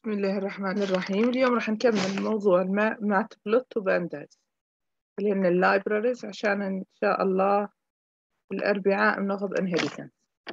بسم الله الرحمن الرحيم. اليوم راح نكمل موضوع ماتبلوت وبانداز اللي هن اللايبراريز، عشان إن شاء الله الأربعاء بناخذ انهيرتنس.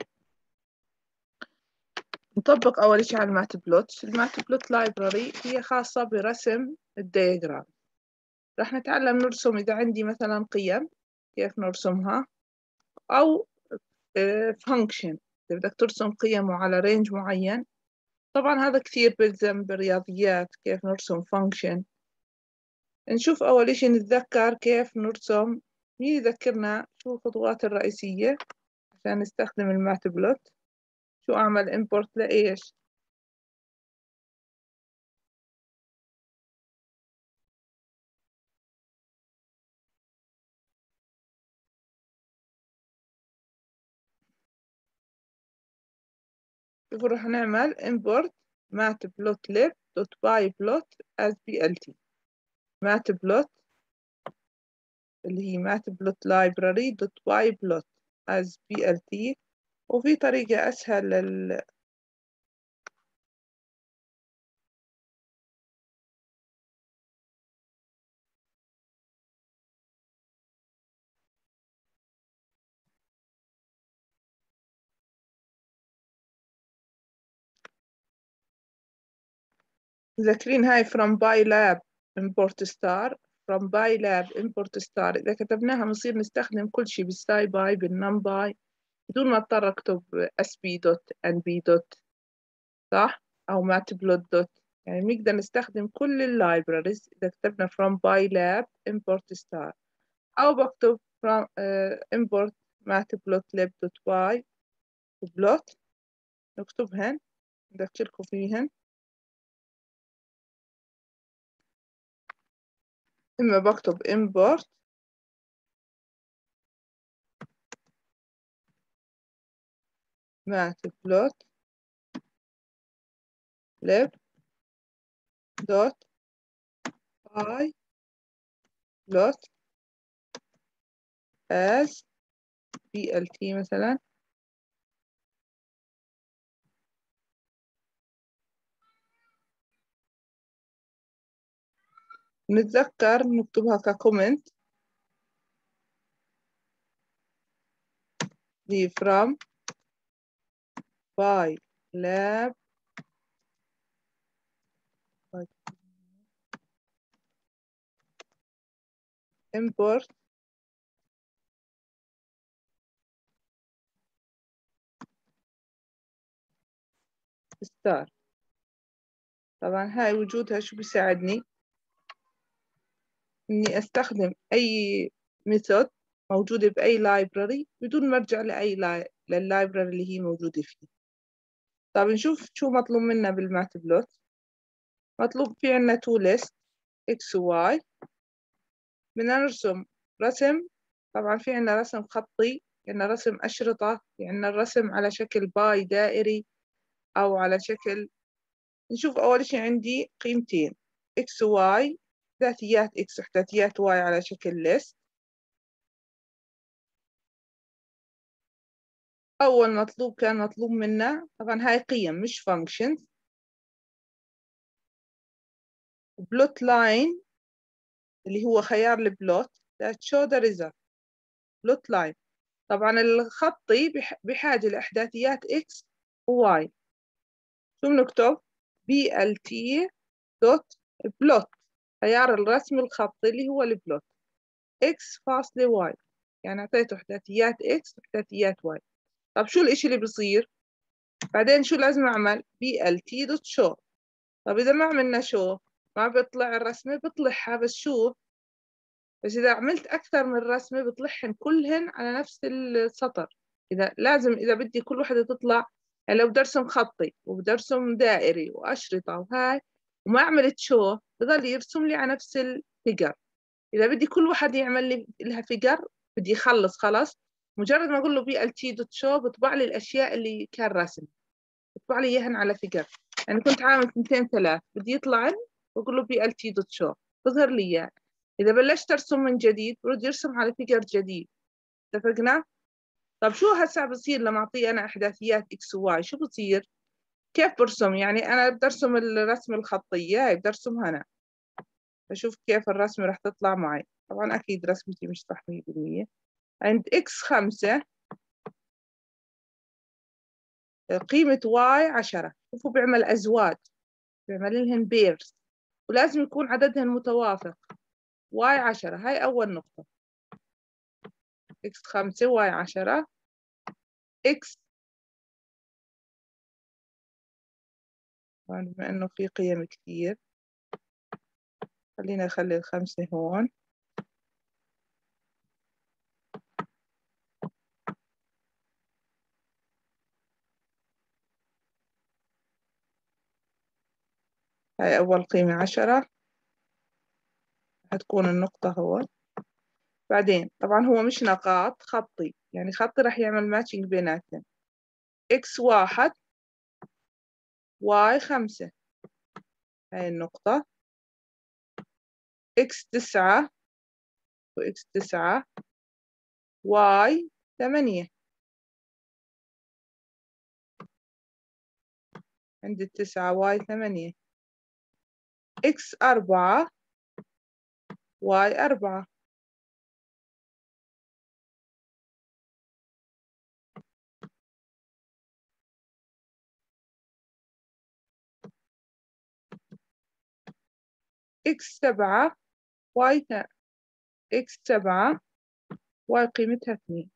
نطبق أول شيء على الماتبلوت. الماتبلوت لايبراري هي خاصة برسم الدياجرام. راح نتعلم نرسم إذا عندي مثلا قيم كيف نرسمها، أو فانكشن إذا بدك ترسم قيم على رينج معين. طبعا هذا كثير بلزم بالرياضيات كيف نرسم فانكشن. نشوف أول إشي نتذكر كيف نرسم. مين يذكرنا شو الخطوات الرئيسية عشان نستخدم الماتبلوت؟ شو أعمل إمبورت لإيش؟ شوفوا رح نعمل إمبورت matplotlib.pyplot as plt. matplot اللي هي matplotlib.pyplot as plt. وفي طريقة أسهل مذاكرين هاي from pylab import star. from pylab import star إذا كتبناها بنصير نستخدم كل شيء بالساي باي بالنم باي بدون ما اضطر اكتب sp دوت nb دوت، صح؟ او matplotlib دوت. يعني بنقدر نستخدم كل اللايبراريز اذا كتبنا from pylab import star، او بكتب from import matplotlib دوت py plot. نكتبهن نذكركم فيهن. اما بكتب import matplotlib دوت py plot as plt مثلا. نتذكر نكتبها ككومنت دي from pylab import star. طبعا هاي وجودها شو بيساعدني؟ إني أستخدم أي ميثود موجودة بأي لايبراري بدون ما أرجع لللايبراري اللي هي موجودة فيه. طب نشوف شو مطلوب منا بالماتبلوت. مطلوب في عنا تو ليست x و y. بدنا نرسم رسم. طبعا في عنا رسم خطي، في عنا رسم أشرطة، في عنا الرسم على شكل باي دائري أو على شكل. نشوف أول شي عندي قيمتين x و y، إحداثيات x وإحداثيات y على شكل list. أول مطلوب كان مطلوب منا طبعا هاي قيم مش functions. بلوت لاين اللي هو خيار البلوت that show the result. بلوت لاين طبعا الخطي بحاجة لإحداثيات x و y. شو بنكتب؟ blt دوت بلوت، خيار الرسم الخطي اللي هو البلوت x فاصلة y، يعني أعطيته إحداثيات x وإحداثيات y. طب شو الإشي اللي بصير؟ بعدين شو لازم أعمل؟ blt دوت show. طب إذا ما عملنا شو ما بيطلع الرسمة، بطلعها بس شو؟ بس إذا عملت أكثر من رسمة بطلعهن كلهن على نفس السطر. إذا بدي كل وحدة تطلع، يعني لو بدي أرسم خطي وبدي أرسم دائري وأشرطة وهاي وما عملت شو بضل يرسم لي على نفس الفيجر. إذا بدي كل واحد يعمل لي لها فيجر بدي يخلص خلاص، مجرد ما أقول له BLT دوت شو بطبع لي الأشياء اللي كان راسم، بطبع لي إياهن على فيجر. يعني كنت عامل 2 3 بدي يطلعن بقول له BLT دوت شو بظهر لي إياه. إذا بلشت أرسم من جديد برد يرسم على فيجر جديد. اتفقنا؟ طب شو هسا بصير لما أعطيه أنا إحداثيات إكس وواي؟ شو بصير؟ كيف برسم؟ يعني أنا بدي أرسم الرسم الخطية، هاي بدي أرسمها أنا، بشوف كيف الرسمة رح تطلع معي. طبعا أكيد رسمتي مش صح 100%. عند x5 قيمة y 10. شوفوا بيعمل أزواج، بيعمل لهن بيرز، ولازم يكون عددهن متوافق. y 10 هاي أول نقطة. x5 y 10 x، بما إنه في قيم كتير خلينا نخلي الخمسة هون. هاي أول قيمة 10 هتكون النقطة هون. بعدين طبعا هو مش نقاط، خطي، يعني خطي راح يعمل ماتشنج بيناتهم. x1 y5 هاي النقطة، x9 وx9 y8 عند ال9 y8 x4 y4 x7 x7 y قيمتها 2.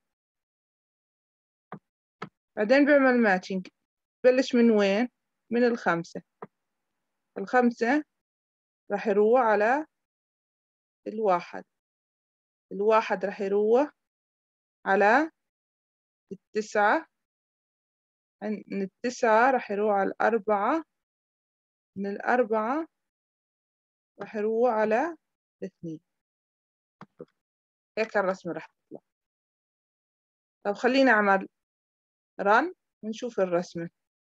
بعدين بيعمل ماتشنج، بلش من وين؟ من الخمسة. الخمسة راح يروح على الواحد، الواحد راح يروح على التسعة، من التسعة راح يروح على الأربعة، من الأربعة راح يروح على الاثنين. هيك الرسمة راح تطلع. طب خلينا نعمل رن ونشوف الرسمة.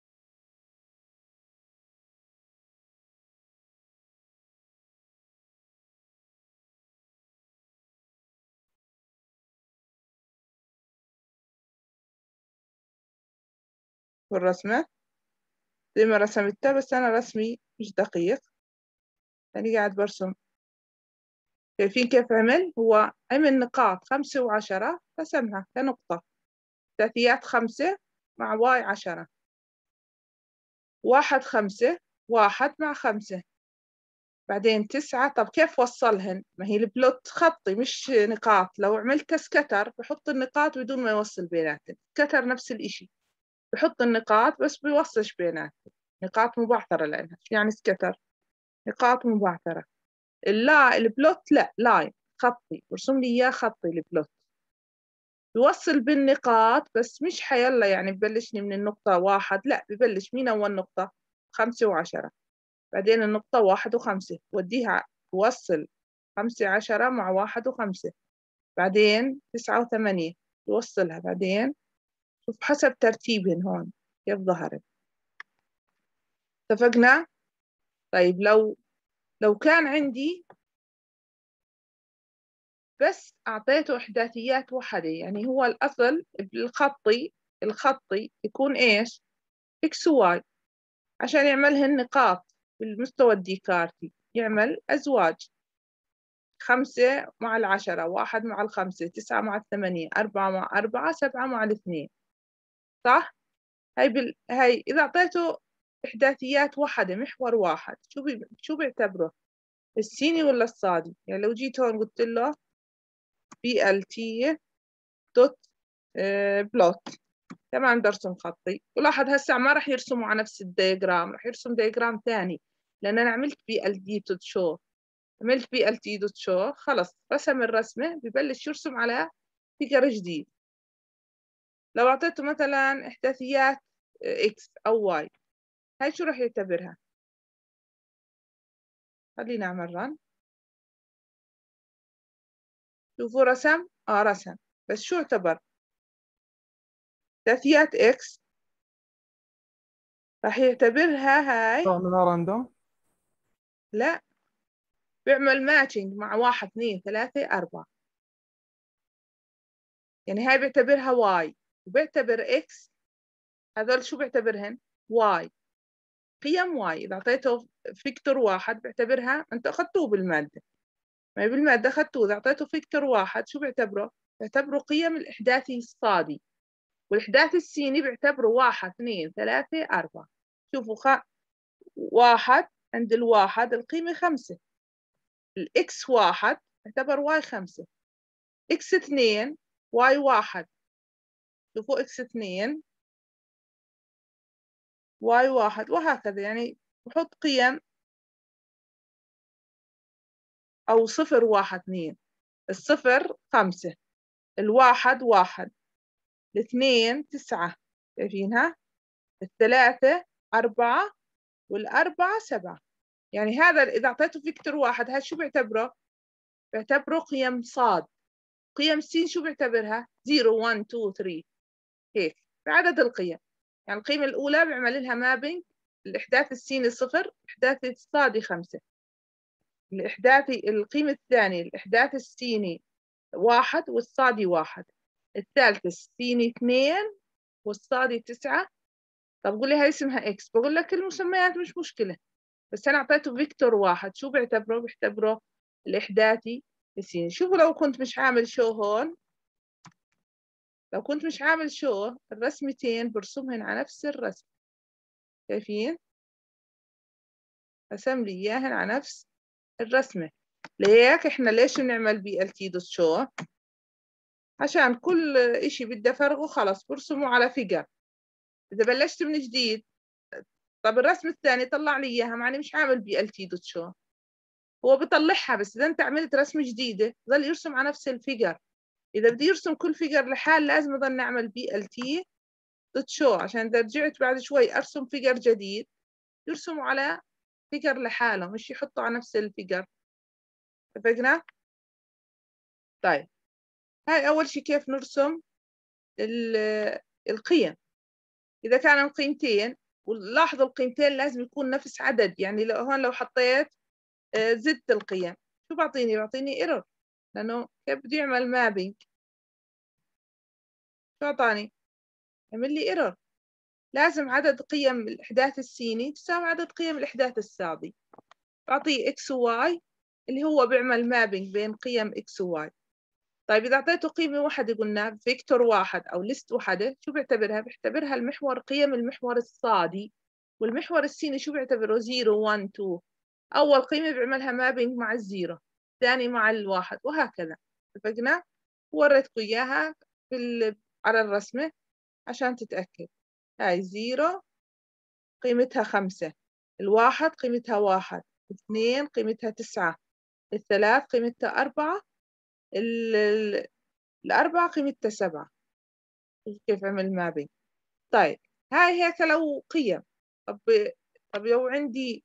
والرسمة زي ما رسمتها، بس أنا رسمي مش دقيق، يعني قاعد برسم. شايفين كيف عمل؟ هو عمل نقاط 5 و10 رسمها كنقطة، ثلاثيات 5 مع واي 10، 1 5 1 مع 5، بعدين 9. طب كيف وصلهن؟ ما هي البلوت خطي مش نقاط. لو عملت سكتر بحط النقاط بدون ما يوصل بيناتهم. سكتر نفس الإشي، بحط النقاط بس بيوصلش بيناتهم، نقاط مبعثرة لأنها. يعني سكتر نقاط مبعثرة. البلوت لا، لاين خطي، برسم لي إياه خطي. البلوت بيوصل بالنقاط بس مش حيلا، يعني ببلشني من النقطة 1، لا، ببلش من أول نقطة 5 و10، بعدين النقطة 1 و5 وديها وصل 5 10 مع 1 و5، بعدين 9 و8 يوصلها. بعدين شوف حسب ترتيبهن هون كيف ظهرت. اتفقنا؟ طيب لو كان عندي بس أعطيته إحداثيات وحدة، يعني هو الأصل الخطي يكون إيش؟ إكس وواي، عشان يعملهن نقاط بالمستوى الديكارتي، يعمل أزواج 5 مع 10، 1 مع 5، 9 مع 8، 4 مع 4، 7 مع 2. صح؟ هاي إذا أعطيته إحداثيات واحدة، محور واحد، شو بيعتبره؟ السيني ولا الصادي؟ يعني لو جيت هون قلت له BLT دوت بلوت، تمام، برسم خطي. ولاحظ هسه ما راح يرسموا على نفس الدياجرام، راح يرسم دياجرام ثاني، لأن أنا عملت BLD دوت شو، عملت BLT دوت شو، خلص رسم الرسمة، ببلش يرسم على فيجر جديد. لو أعطيته مثلا إحداثيات X أو Y، هاي شو راح يعتبرها؟ خلينا نعمل رن. شوفوا رسم، رسم، بس شو اعتبر؟ إحداثيات X راح يعتبرها هاي. تعملها راندوم؟ لا، بيعمل ماتشنج مع 1 2 3 4، يعني هاي بيعتبرها Y، وبيعتبر X، هذول شو بيعتبرهن؟ Y. قيم واي. إذا أعطيته فيكتور واحد بعتبرها، أنتوا أخذتوه بالمادة، ما بالمادة أخذتوه، إذا أعطيته فيكتور واحد شو بعتبره؟ بعتبره قيم الإحداثي الصادي، والإحداثي السيني بعتبره 1 2 3 4. شوفوا واحد، عند الواحد القيمة 5، الإكس واحد اعتبر واي 5، إكس 2 واي 1، شوفوا إكس 2 واي 1، وهكذا. يعني بحط قيم أو 0 1 2. الصفر 5، الواحد 1، الاثنين 9، شايفينها؟ الثلاثة 4، والأربعة 7. يعني هذا إذا أعطيته فيكتور واحد هذا شو بعتبره؟ بعتبره قيم صاد. قيم سين شو بعتبرها؟ 0 1 2 3 هيك بعدد القيم. يعني القيمة الأولى بعمل لها مابينج، الإحداث السيني 0، الإحداث الصادي 5. القيمة الثانية الإحداث السيني 1 والصادي 1. الثالثة السيني 2 والصادي 9. طب قولي هاي اسمها إكس، بقول لك المسميات مش مشكلة، بس أنا أعطيته فيكتور واحد شو بعتبره؟ بعتبره الإحداثي السيني. شوفوا لو كنت مش عامل شو هون، لو كنت مش عامل شو الرسمتين برسمهن على نفس الرسم، شايفين؟ رسم لي إياهن على نفس الرسمة. ليك إحنا ليش بنعمل BLT دوت شو؟ عشان كل إشي بدي أفرغه خلص برسمه على فيجر. إذا بلشت من جديد، طب الرسم الثاني طلع لي إياها معني مش عامل BLT دوت شو، هو بطلعها، بس إذا أنت عملت رسمة جديدة ظل يرسم على نفس الفيجر. إذا بدي يرسم كل فيجر لحال لازم أضل نعمل BLT دوت شو، عشان إذا رجعت بعد شوي أرسم فيجر جديد يرسموا على فيجر لحاله، مش يحطوا على نفس الفيجر. اتفقنا؟ طيب هاي أول شيء كيف نرسم القيم. إذا كانوا قيمتين، ولاحظوا القيمتين لازم يكون نفس عدد. يعني لو حطيت زدت القيم شو بعطيني؟ بعطيني ايرور، لأنه كيف بده يعمل مابينج؟ شو أعطاني؟ يعمل لي ايرور. لازم عدد قيم الإحداث السيني تساوي عدد قيم الإحداث الصادي. بعطيه إكس وواي اللي هو بيعمل مابينج بين قيم إكس وواي. طيب إذا أعطيته قيمة واحدة قلنا فيكتور واحد أو ليست واحدة شو بعتبرها؟ بعتبرها المحور، قيم المحور الصادي. والمحور السيني شو بعتبره؟ 0 1 2. أول قيمة بيعملها مابينج مع الزيرو، ثاني مع الواحد، وهكذا. اتفقنا؟ وريتكم إياها على الرسمة عشان تتأكد. هاي 0 قيمتها 5، الواحد قيمتها 1، اثنين قيمتها 9، الثلاث قيمتها 4، الأربعة قيمتها 7. كيف عمل مابينج؟ طيب هاي هيك لو قيم. طب طب لو عندي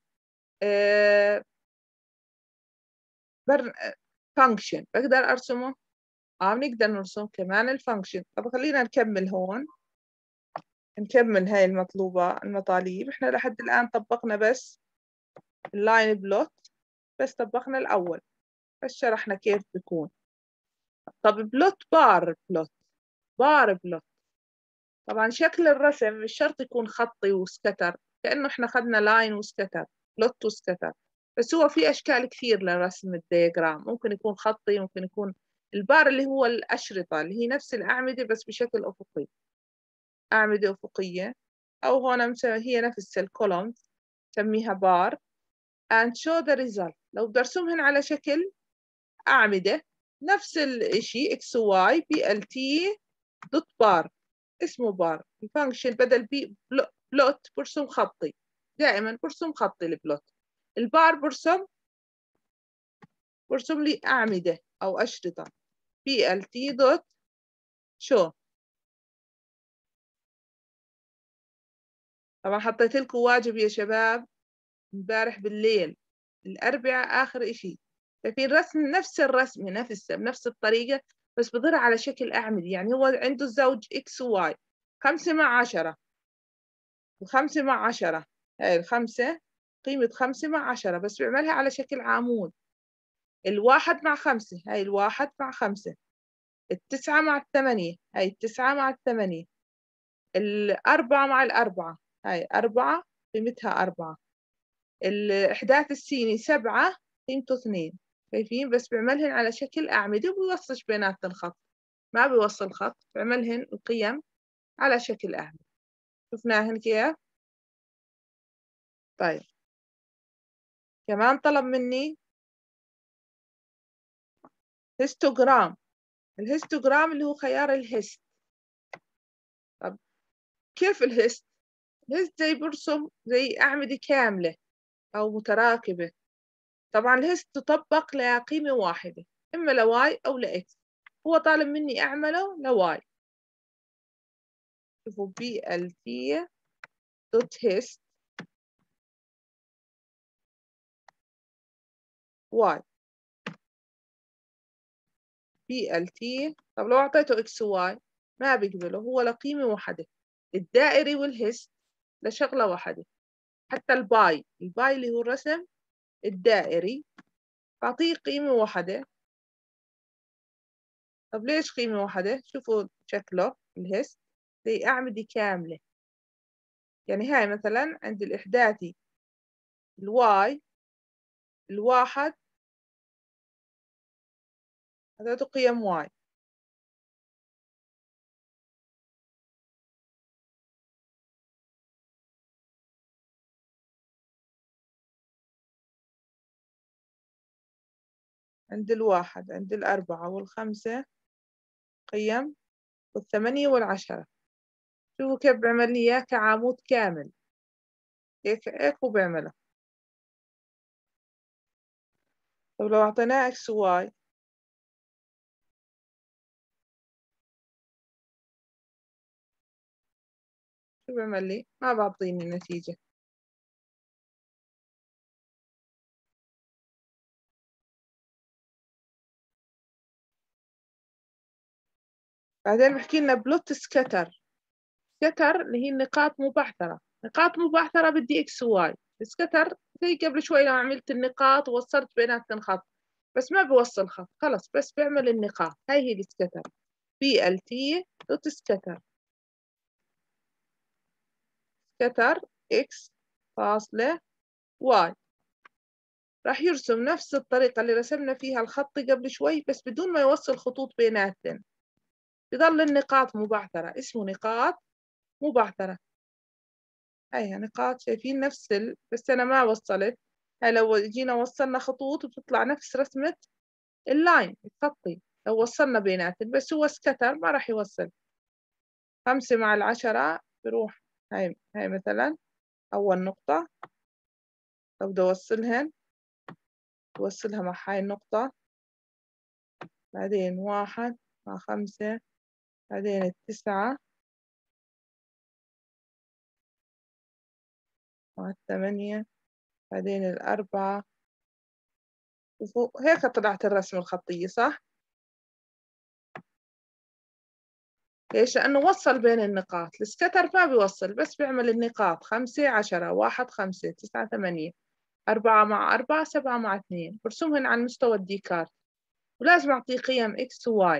فانكشن بقدر أرسمه؟ بنقدر نرسم كمان الفانكشن. طب خلينا نكمل هون، نكمل هاي المطالب. احنا لحد الآن طبقنا بس اللاين بلوت، بس طبقنا الأول، بس شرحنا كيف بيكون. طب بلوت بار بلوت. طبعا شكل الرسم مش شرط يكون خطي وسكتر، كأنه احنا خدنا لاين وسكتر، بلوت وسكتر، بس هو في أشكال كثير لرسم الدياجرام. ممكن يكون خطي، ممكن يكون البار اللي هو الأشرطة اللي هي نفس الأعمدة بس بشكل أفقي، أعمدة أفقية. أو هون هي نفس الكولومز نسميها بار. and show the result. لو بدي أرسمهن على شكل أعمدة نفس الشيء x و y BLT دوت بار، اسمه بار. الفانكشن بدل بلوت برسم خطي، دائما برسم خطي البلوت. البار برسم لي أعمدة أو أشرطة BLT دوت شو. طبعا حطيت لكم واجب يا شباب امبارح بالليل، الأربعاء آخر إشي. ففي الرسم نفس الرسمة نفسها بنفس الطريقة، بس بظهرها على شكل أعمدة. يعني هو عنده الزوج إكس وواي، 5 مع 10 و5 مع 10. هاي الخمسة قيمة 5 مع 10 بس بيعملها على شكل عمود. الواحد مع 5، هاي الواحد مع 5. التسعة مع 8، هاي التسعة مع 8. الأربعة مع 4، هاي 4 قيمتها 4. الإحداث السيني 7 قيمته 2. شايفين؟ بس بيعملهن على شكل أعمدة وبيوصلش بيناتن خط، ما بيوصل خط، بيعملهن القيم على شكل أعمدة. شفناهن كيف؟ طيب كمان طلب مني هيستوغرام. الهيستوغرام اللي هو خيار الهيست. طب كيف الهيست؟ الهيست زي برسم زي أعمدة كاملة أو متراكبة. طبعا الهيست تطبق لقيمة واحدة، إما لواي أو لإكس. هو طالب مني أعمله لواي. شوفوا BLT دوت هيست واي. BLT. طب لو أعطيته إكس واي ما بيقبله، هو لقيمة واحدة. الدائري والهيست لشغلة واحدة. حتى الباي اللي هو الرسم الدائري بعطيه قيمة واحدة. طب ليش قيمة واحدة؟ شوفوا شكله الهيست زي أعمدة كاملة. يعني هاي مثلا عند الإحداثي الواي الواحد هذا قيم واي. عند الواحد، عند الأربعة والخمسة قيم، والثمانية والعشرة. شوفوا كيف بيعمل لي إياه كعمود كامل. هيك هو بيعمله. طب لو أعطيناه إكس واي شو بيعمل لي؟ ما بعطيني نتيجة. بعدين بحكي لنا بلوت سكتر. سكتر اللي هي النقاط مبعثرة. نقاط مبعثرة بدي إكس واي. سكتر زي قبل شوي لو عملت النقاط ووصلت بيناتن خط، بس ما بوصل خط، خلص بس بيعمل النقاط. هاي هي السكتر. BLT دوت سكتر. سكتر إكس فاصلة واي راح يرسم نفس الطريقة اللي رسمنا فيها الخط قبل شوي، بس بدون ما يوصل خطوط بيناتن. بضل النقاط مبعثرة، اسمه نقاط مبعثرة. هاي نقاط شايفين نفس بس أنا ما وصلت. هاي لو جينا وصلنا خطوط بتطلع نفس رسمة اللاين الخطي لو وصلنا بيناتن، بس هو سكتر ما راح يوصل. 5 مع 10 بروح. هاي مثلا أول نقطة لو بدي أوصلهن بوصلها مع هاي النقطة، بعدين 1 مع 5، بعدين 9 مع 8، بعدين 4. شوفوا هيك طلعت الرسمة الخطية صح؟ ليش؟ لأنه وصل بين النقاط. السكتر ما بيوصل، بس بيعمل النقاط 5 10 1 5 9 8 4 مع 4 7 مع 2. برسمهن على مستوى الديكارت، ولازم أعطيه قيم إكس وواي.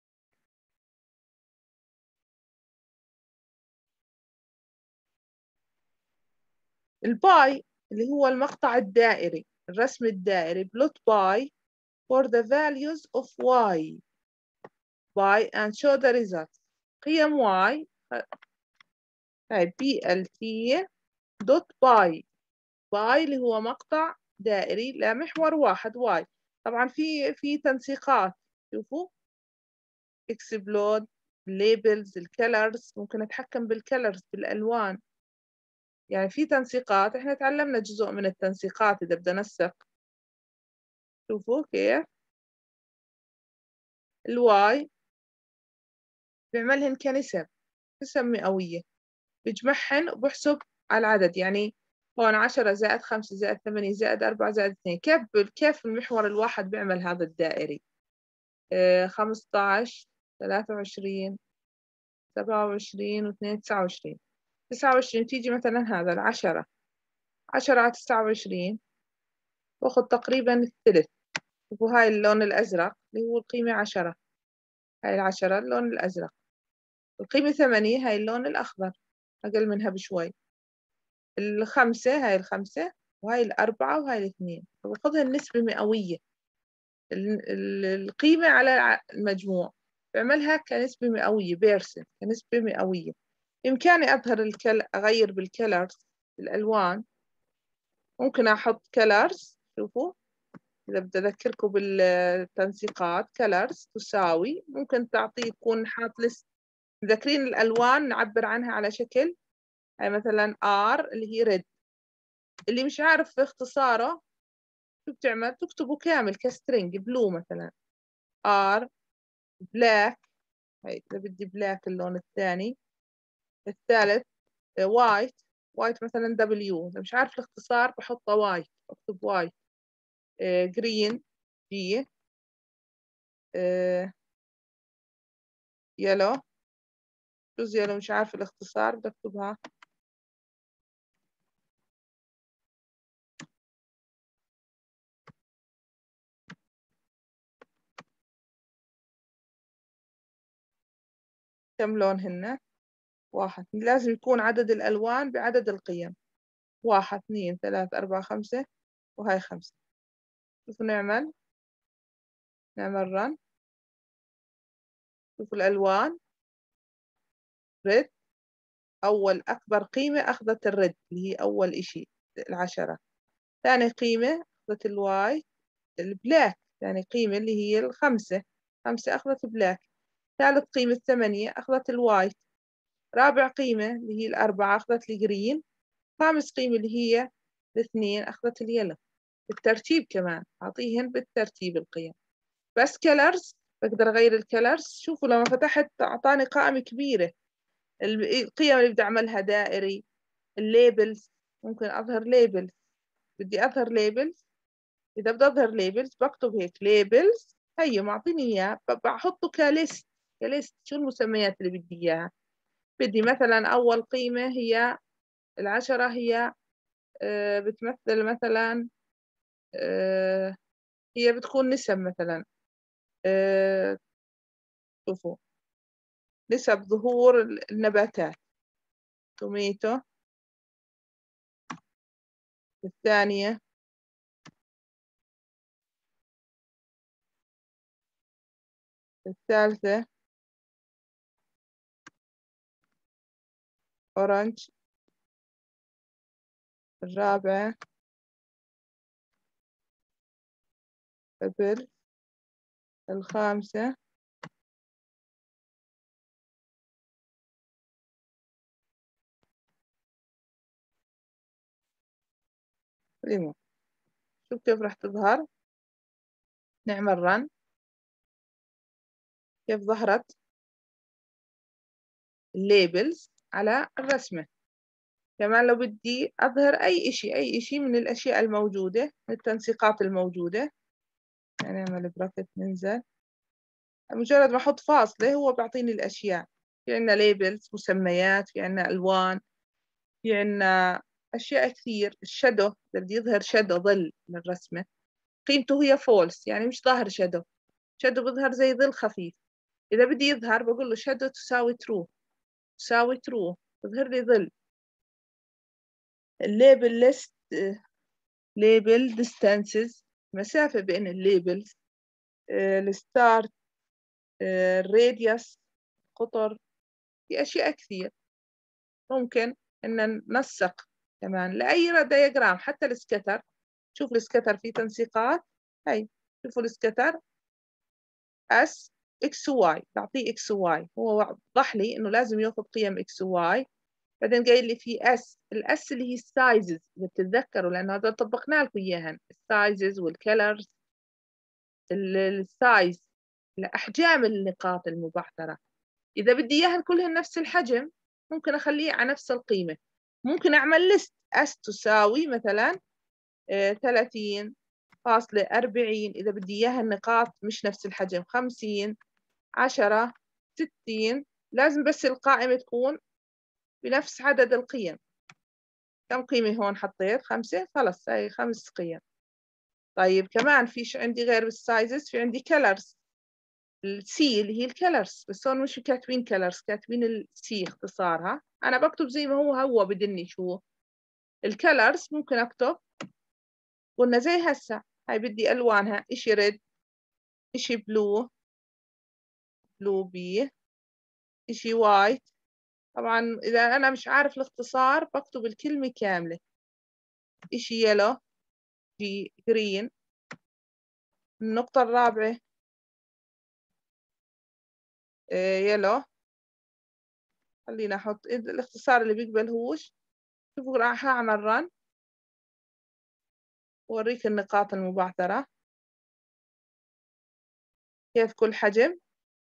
الباي اللي هو المقطع الدائري، الرسم الدائري. plot by for the values of y by and show the results. قيم y هاي BLT دوت باي. باي اللي هو مقطع دائري لمحور واحد y. طبعا في تنسيقات. شوفوا اكسبلود، الليبلز، الكلرز، ممكن اتحكم بالكلرز بالالوان. يعني في تنسيقات، احنا تعلمنا جزء من التنسيقات اذا بدنا نسق. شوفوا كيف الواي بيعملهن كنسب، نسب مئوية، بجمعهن وبحسب على العدد. يعني هون 10 زائد 5 زائد 8 زائد 4 زائد 2. كيف المحور الواحد بيعمل هذا الدائري؟ 15 23 27 و2 29. 29 تيجي مثلا هذا 10 على 29 باخذ تقريبا الثلث. وهاي اللون الأزرق اللي هو القيمة 10. هاي 10 اللون الأزرق. القيمة 8 هاي اللون الأخضر، أقل منها بشوي. الخمسة، هاي الخمسة وهاي الأربعة وهاي الاثنين، فباخذها النسبة مئوية، القيمة على المجموع، بعملها كنسبة مئوية بيرسنت، كنسبة مئوية. بإمكاني أظهر أغير بالكلرز، الألوان. ممكن أحط كلرز، شوفوا إذا بدي أذكركم بالتنسيقات، كلرز تساوي، ممكن تعطيه تكون حاط لست، مذكرين الألوان نعبر عنها على شكل، هاي مثلا R اللي هي ريد، اللي مش عارف اختصاره شو بتعمل؟ تكتبه كامل كسترينج، بلو مثلا، R بلاك، هاي إذا بدي بلاك اللون الثاني. الثالث وايت، وايت مثلا W، إذا مش عارف الاختصار بحطه وايت، اكتب وايت. جرين جي. يلو، شو يلو مش عارف الاختصار بكتبها. كم لون هن؟ واحد، لازم يكون عدد الألوان بعدد القيم، واحد اثنين ثلاث أربعة خمسة، وهاي خمسة. شوفوا نعمل رن، شوفوا الألوان، ريد، أول أكبر قيمة أخذت الريد اللي هي أول إشي، العشرة. ثاني قيمة أخذت الوايت، البلاك ثاني قيمة اللي هي الخمسة، خمسة أخذت بلاك. ثالث قيمة 8 أخذت الوايت. رابع قيمة اللي هي الأربعة أخذت الجرين. خامس قيمة اللي هي الاثنين أخذت اليلو. بالترتيب كمان أعطيهن بالترتيب القيم. بس كلرز بقدر أغير الكلرز. شوفوا لما فتحت أعطاني قائمة كبيرة، القيم اللي بدي أعملها دائري. الليبلز ممكن أظهر ليبلز، بدي أظهر ليبلز. إذا بدي أظهر ليبلز بكتب هيك ليبلز، هي معطيني إياه، بحطه كليست. كليست شو المسميات اللي بدي إياها؟ بدي مثلا أول قيمة هي العشرة، هي بتمثل مثلا هي بتكون نسب مثلا، شوفوا نسب ظهور النباتات. توميتو. الثانية الثالثة أورانج. الرابعة أبل. الخامسة ليمون. شوف كيف راح تظهر. نعمل رن، كيف ظهرت الليبلز على الرسمة. كمان لو بدي أظهر أي إشي، أي إشي من الأشياء الموجودة، من التنسيقات الموجودة، يعني نعمل براكت، ننزل، مجرد ما أحط فاصلة هو بيعطيني الأشياء. في عنا ليبلز مسميات، في عنا ألوان، في عنا أشياء كثير. الشادو إذا بدي يظهر شادو ظل للرسمة، قيمته هي فولس، يعني مش ظاهر شادو. شادو بيظهر زي ظل خفيف. إذا بدي يظهر بقول له شادو تساوي ترو، تساوي ترو، تظهر لي ظل. الليبل ليست، ليبل ديستانسز، مسافة بين الليبلز. الستارت، الراديوس، قطر. في أشياء كثير ممكن إن ننسق كمان لأي دياجرام، حتى السكتر. شوف السكتر في تنسيقات، هاي شوفوا السكتر اس اكس واي، بعطيه اكس واي، هو وضح لي انه لازم ياخذ قيم اكس واي. بعدين قايل لي في اس، الاس اللي هي السايزز، اذا بتتذكروا لانه هذول طبقنا لكم اياها، السايزز والكلرز. السايز احجام النقاط المبعثره، اذا بدي اياها كلها نفس الحجم ممكن اخليه على نفس القيمه. ممكن اعمل ليست اس تساوي مثلا 30.40، إذا بدي إياها النقاط مش نفس الحجم، 50، 10، 60. لازم بس القائمة تكون بنفس عدد القيم. كم قيمة هون حطيت؟ 5، خلص هاي 5 قيم. طيب كمان فيش عندي غير السايزز، في عندي كلرز. السي اللي هي الكلرز، بس هون مش كاتبين كلرز، كاتبين السي اختصارها. أنا بكتب زي ما هو بدني شو الكلرز ممكن أكتب، قلنا زي هسه هاي بدي ألوانها، إشي ريد، إشي بلو، بلو بي، إشي وايت. طبعا إذا أنا مش عارف الاختصار بكتب الكلمة كاملة. إشي يلو، جي جرين. النقطة الرابعة يلو. خلينا أحط الاختصار اللي بيقبلهوش. شوفوا راح أعمل رن وأوريك النقاط المبعثرة كيف كل حجم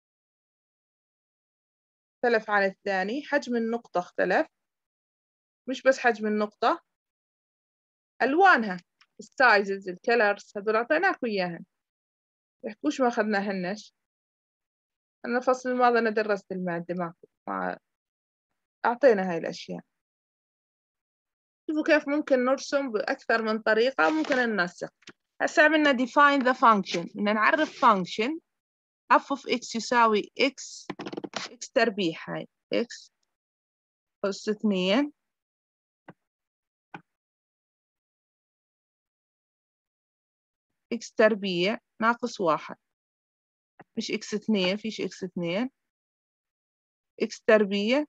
اختلف عن الثاني. حجم النقطة اختلف، مش بس حجم النقطة، ألوانها، السايزز، الكلرز، هذول أعطيناكم إياهن، يحكوش ما أخذناهنش. أنا الفصل الماضي أنا درست المادة معكم، أعطينا هاي الأشياء. شوفوا كيف ممكن نرسم بأكثر من طريقة، ممكن ننسق. هسه عملنا define the function، بدنا نعرف function f of x يساوي x تربيع، هاي x أس 2 x تربيع ناقص 1، مش x2، فيش x2، x تربيع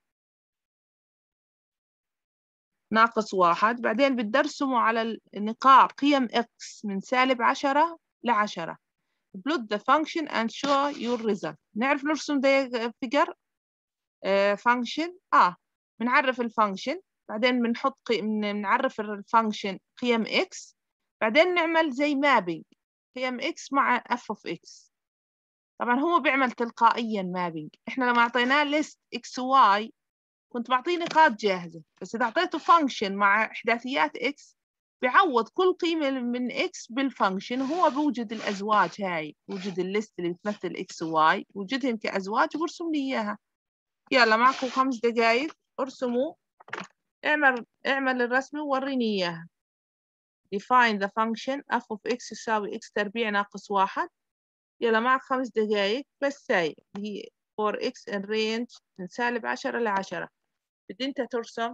ناقص 1. بعدين بدي أرسمه على النقاط قيم x من -10 ل10. plot the function and show your result. نعرف نرسم زي figure function. بنعرف الفانكشن، بعدين بنعرف الفانكشن قيم x، بعدين نعمل زي مابينج قيم x مع f of x. طبعا هو بيعمل تلقائيا مابينج. احنا لما اعطيناه list x y كنت بعطيه نقاط جاهزة، بس إذا أعطيته فانكشن مع إحداثيات x بيعوض كل قيمة من x بالفانكشن. هو بوجد الأزواج، هاي بوجد الليست اللي بتمثل x و y، وجدهم كأزواج وبرسم لي إياها. يلا معكم 5 دقايق ارسموا، اعمل الرسمة ووريني إياها. define the function f of x يساوي x تربيع ناقص 1. يلا معك 5 دقايق بس. هي for x in range من -10 ل10. بدي انت ترسم.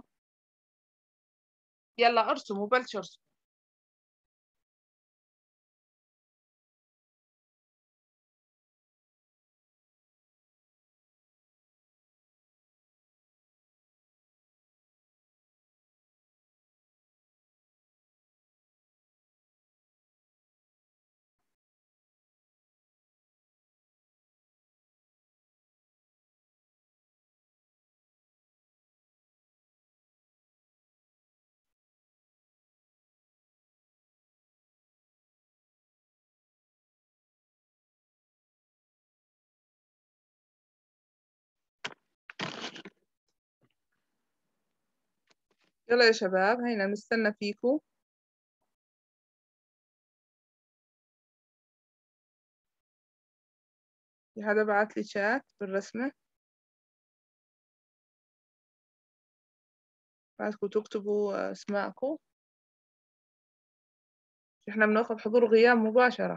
يلا ارسم وبلش ارسم. يلا يا شباب هينا نستنى فيكم. هذا بعت لي شات بالرسمة، بعتكم تكتبوا اسماءكم. احنا بناخذ حضور وغياب مباشرة.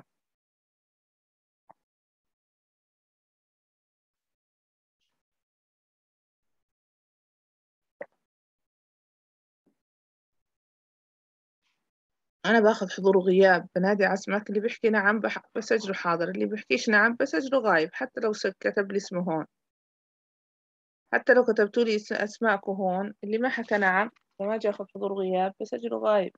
أنا باخذ حضور وغياب، بنادي على اسمك، اللي بيحكي نعم بسجله حاضر، اللي بيحكيش نعم بسجله غايب، حتى لو كتب لي اسمه هون، حتى لو كتبتوا لي أسماءكم هون. اللي ما حكى نعم وما أجي أخذ حضور وغياب بسجله غايب.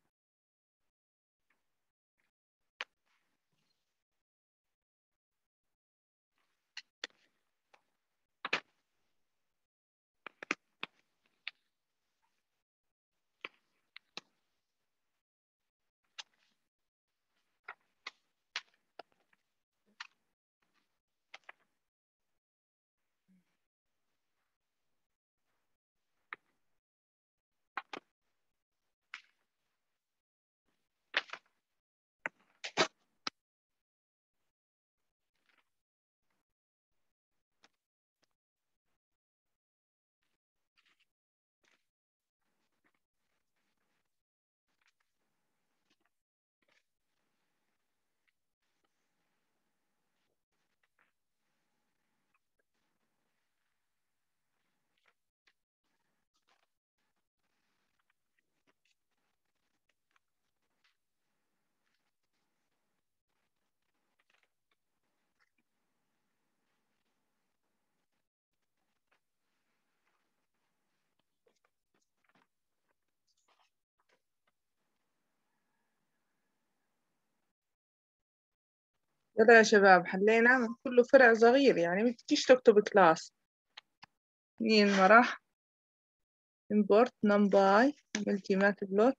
يلا يا شباب حلينا من كله فرع صغير، يعني ما تجيش تكتب كلاس. مين ما راح import numpy multi-matplotlib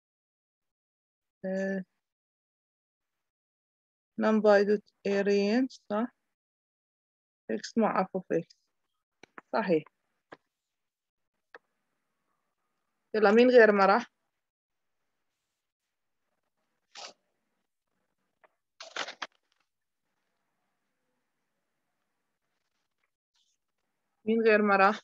numpy.arrange صح x مع f of x صحيح. يلا مين غير ما راح؟ مين غير ما راح؟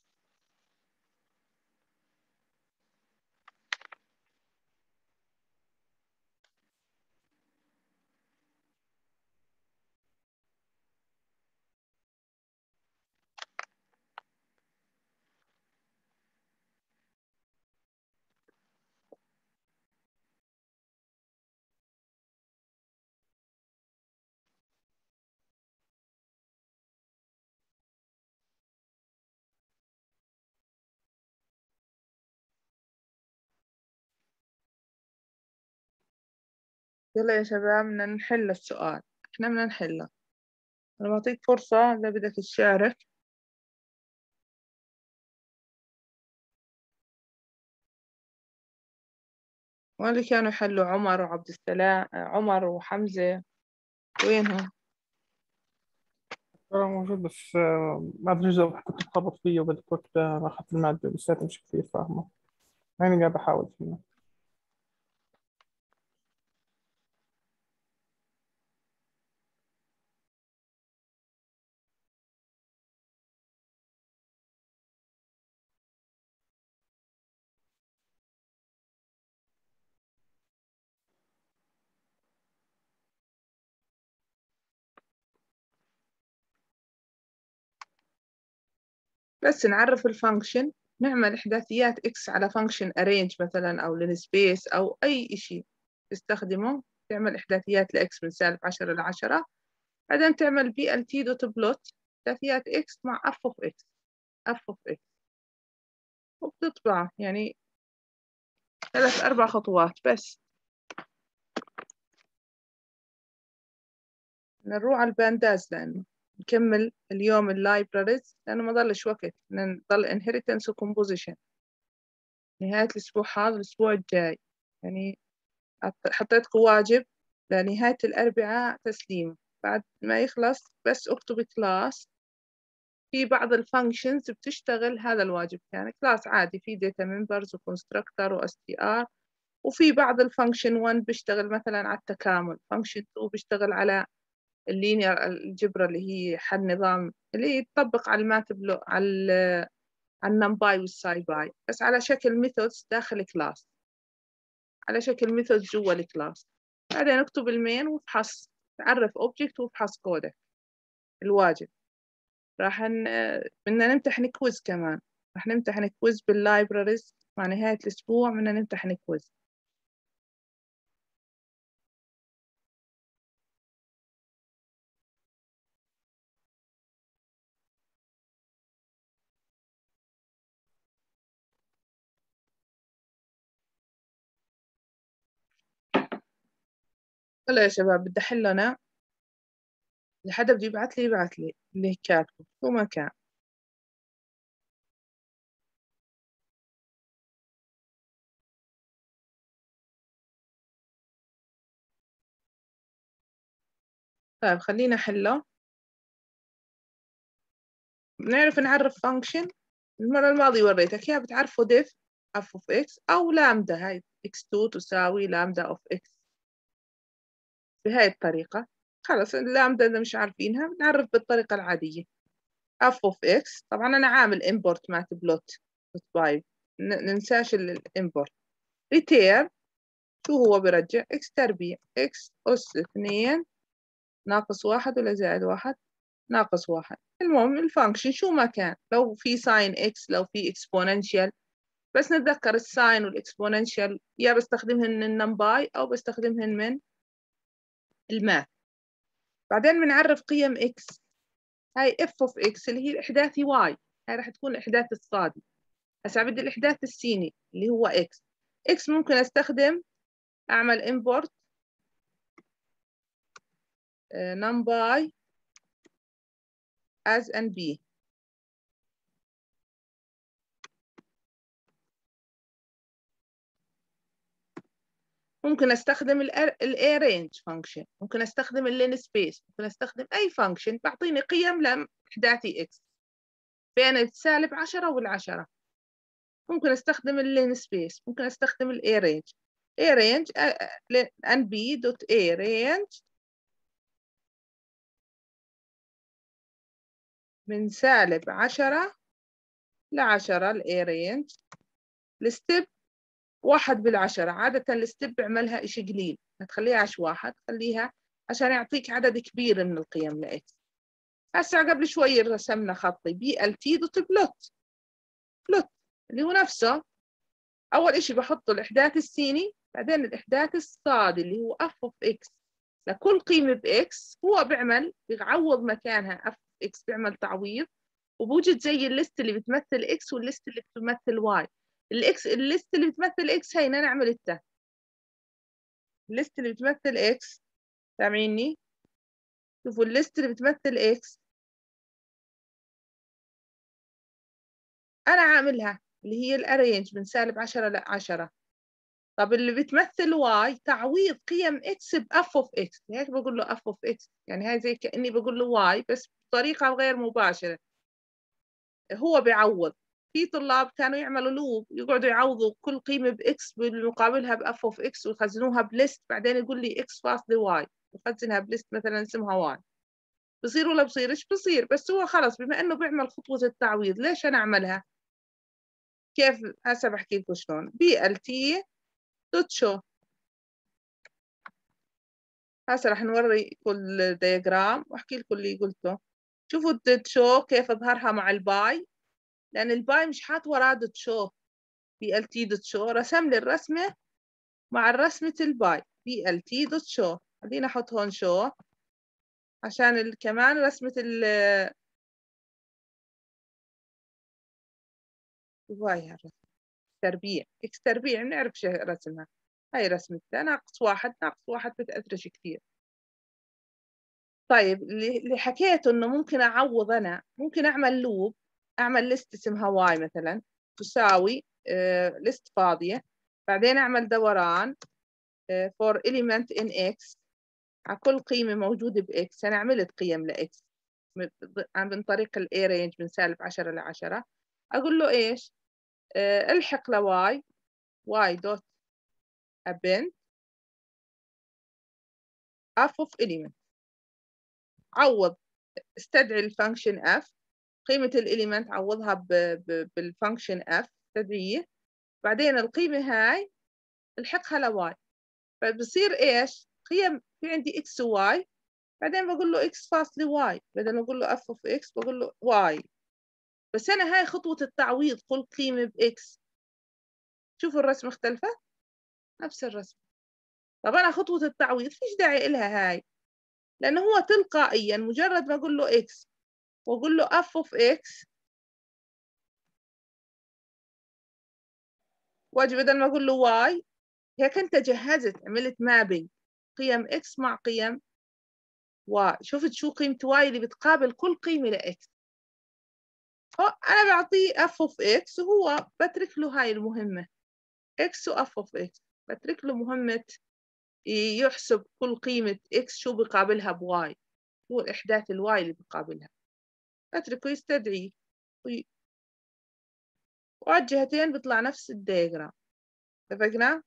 يلا يا شباب بدنا نحل السؤال، احنا بدنا نحله. انا بعطيك فرصة إذا بدك تشارك. واللي كانوا يحلوا عمر وعبد السلام، عمر وحمزة وينهم؟ موجود بس ما أدري إذا كنت مخبط فيه وبدك ما أخذت المادة لساتني مش كثير فاهمة، يعني قاعد أحاول فيها. بس نعرف الفانكشن، نعمل إحداثيات إكس على فانكشن arrange مثلا أو للسبيس أو أي إشي تستخدمه. تعمل إحداثيات لإكس من -10 ل 10، بعدين تعمل BLT دوت بلوت إحداثيات إكس مع f of x، f of x، وبتطبع يعني 3-4 خطوات بس. نروح على البانداز لأنه نكمل اليوم اللايبراريز، لأنه ما ضلش وقت، نضل inheritance و composition نهاية الأسبوع هذا الأسبوع الجاي. يعني حطيتكم واجب لنهاية الأربعاء تسليم، بعد ما يخلص بس اكتب كلاس في بعض الفانكشنز بتشتغل هذا الواجب، يعني كلاس عادي في داتا ممبرز وكونستراكتور واس تي ار، وفي بعض الفانكشن 1 بيشتغل مثلا على التكامل، فانكشن 2 بيشتغل على اللينير الجبر اللي هي حل نظام اللي يطبق على الماتبلو على النمباي والساي باي، بس على شكل ميثودز داخل كلاس، على شكل ميثود جوا الكلاس. بعدين اكتب المين وافحص، تعرف اوبجكت وافحص كودك الواجب. بدنا نمتحن كويز كمان، راح نمتحن كويز باللايبراريز مع نهاية الأسبوع، بدنا نمتحن كويز. هلا يا شباب بدي أحل أنا، اللي حدا بده يبعث لي يبعث لي اللي كاتبه شو ما كان. طيب خلينا أحله. بنعرف نعرف فانكشن، المرة الماضية وريتك إياها، بتعرفه def f of x أو لامدا، هاي x2 تساوي لامدا of x بهاي الطريقة. خلص اللامدا إذا مش عارفينها بنعرف بالطريقة العادية f of x. طبعا أنا عامل import matplotlib، ننساش الامبورت. return شو هو برجع x تربيع x أس 2 ناقص 1 ولا زائد 1 ناقص 1. المهم الفانكشن شو ما كان، لو في ساين x لو في اكسبوننشال، بس نتذكر الساين والاكسبوننشال يا بستخدمهن من النمباي أو بستخدمهن من الماث. بعدين بنعرف قيم x، هاي f of x اللي هي الإحداثي y، هاي راح تكون الإحداث الصادي. هسا بدي الإحداث السيني اللي هو x ممكن أستخدم أعمل import numpy as NB. ممكن استخدم الارينج فانكشن، ممكن استخدم اللين سبيس، ممكن استخدم اي فانكشن بعطيني قيم لاحداثي اكس بين السالب 10 والعشرة. ممكن استخدم اللين سبيس، ممكن استخدم الارينج. arrange nb دوت arrange من سالب 10 ل10 الارينج. الستيب 1/10. عادة الستيب بعملها إشي قليل، ما تخليها 1، خليها عشان يعطيك عدد كبير من القيم لإكس. هسه قبل شوي رسمنا خطي BLT دوت بلوت. بلوت اللي هو نفسه، أول إشي بحط الإحداث السيني، بعدين الإحداث الصادي اللي هو f of x لكل قيمة بإكس. هو بيعوض مكانها f of x، بيعمل تعويض، وبوجد زي الليست اللي بتمثل x والليست اللي بتمثل y. الليست اللي بتمثل x هي أنا عملتها. الليست اللي بتمثل x، سامعيني؟ شوفوا الليست اللي بتمثل x أنا عاملها اللي هي الأرينج من سالب 10 ل10. طب اللي بتمثل y تعويض قيم x بf of x، هيك بقول له f of x، يعني هاي زي كأني بقول له y بس بطريقة غير مباشرة. هو بيعوض. في طلاب كانوا يعملوا لوب يقعدوا يعوضوا كل قيمة بإكس بالمقابلها بأف أوف إكس ويخزنوها بليست، بعدين يقول لي إكس فاصلة واي ويخزنها بليست مثلا اسمها واي. بصير ولا بصيرش؟ بصير، بس هو خلص بما إنه بيعمل خطوة التعويض ليش أنا أعملها؟ كيف؟ هسه بحكي لكم شلون. BLT دوت شو. هسه رح نوري كل دياجرام واحكي لكم اللي قلته. شوفوا الدوت شو كيف أظهرها مع الباي، لأن الباي مش حاط وراه دوت شو. BLT دوت شو رسم لي الرسمة مع الرسمة الباي. BLT دوت شو. خلينا أحط هون شو عشان كمان رسمة الباي تربيع إكس تربيع بنعرف شو رسمها. هاي رسمتها ناقص 1 ناقص 1 بتأثرش كثير. طيب اللي حكيته إنه ممكن أعوض، أنا ممكن أعمل لوب، أعمل ليست اسمها واي مثلا تساوي ليست فاضية، بعدين أعمل دوران for element in x على كل قيمة موجودة بإكس. أنا عملت قيم لإكس من طريق الأي رينج من سالب 10 ل10. أقول له إيش؟ الحق لواي y دوت append f of element. عوض، استدعي الفانكشن f، قيمة الإليمنت عوضها بالفانكشن f تدعيه، بعدين القيمة هاي الحقها لواي. فبصير إيش؟ قيم في عندي x و y، بعدين بقول له x فاصلة y، بدل ما أقول له f of x بقول له y. بس أنا هاي خطوة التعويض، كل قيمة بإكس. شوفوا الرسمة اختلفت؟ نفس الرسمة. طب أنا خطوة التعويض فيش داعي إلها هاي، لأنه هو تلقائيا مجرد ما أقول له إكس وأقول له f of x، واجي بدل ما أقول له y، هيك أنت جهزت، عملت مابينج قيم x مع قيم y. شفت شو قيمة y اللي بتقابل كل قيمة لإكس. أنا بعطيه f of x وهو بترك له هاي المهمة x و f of x، بترك له مهمة يحسب كل قيمة x شو بقابلها بواي، هو الإحداث الواي اللي بقابلها، أتركه يستدعي وعلى الجهتين بيطلع نفس الدياجرام. اتفقنا؟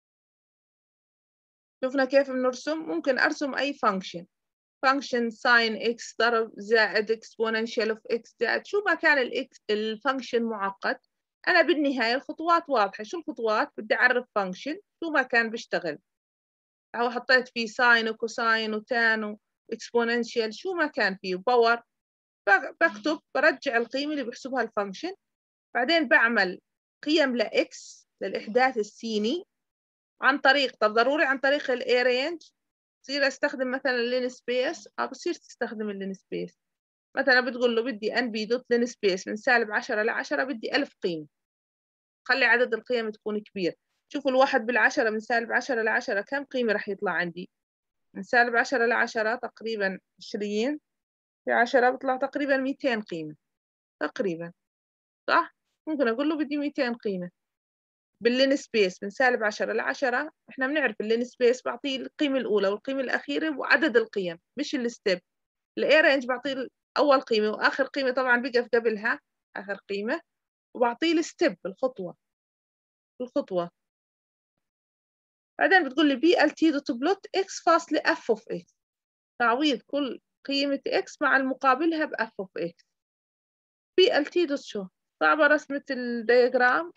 شفنا كيف بنرسم. ممكن أرسم أي فانكشن، فانكشن ساين x ضرب زائد exponential of x زائد شو ما كان الفانكشن معقد. أنا بالنهاية الخطوات واضحة. شو الخطوات؟ بدي أعرف فانكشن شو ما كان بيشتغل، أو حطيت فيه ساين وكوساين وتان وإكسبوننشال شو ما كان فيه باور، بكتب برجع القيمة اللي بيحسبها الفانكشن، بعدين بعمل قيم لإكس للإحداث السيني عن طريق، طب ضروري عن طريق الأي رينج. بصير استخدم مثلا اللين سبيس، بصير تستخدم اللين سبيس. مثلا بتقول له بدي ان بي دوت لين سبيس من سالب 10 ل10 بدي 1000 قيمة، خلي عدد القيم تكون كبير. شوفوا الواحد بالعشرة من سالب 10 ل10 كم قيمة راح يطلع عندي؟ من -10 ل 10 تقريبا 20، في 10 بطلع تقريبا 200 قيمة تقريبا، صح؟ ممكن أقول له بدي 200 قيمة باللين سبيس من -10 ل 10. إحنا بنعرف اللين سبيس بعطيه القيمة الأولى والقيمة الأخيرة وعدد القيم مش الستيب. الاي رينج بعطيه أول قيمة وآخر قيمة طبعا بقف قبلها آخر قيمة، وبعطيه الستيب الخطوة. بعدين بتقول لي بي ال تي دوت بلوت اكس فاصلة اف اوف اكس، تعويض كل قيمة اكس مع المقابلها باف اوف اكس. بي ال تي دوت شو صعبة رسمة الدياجرام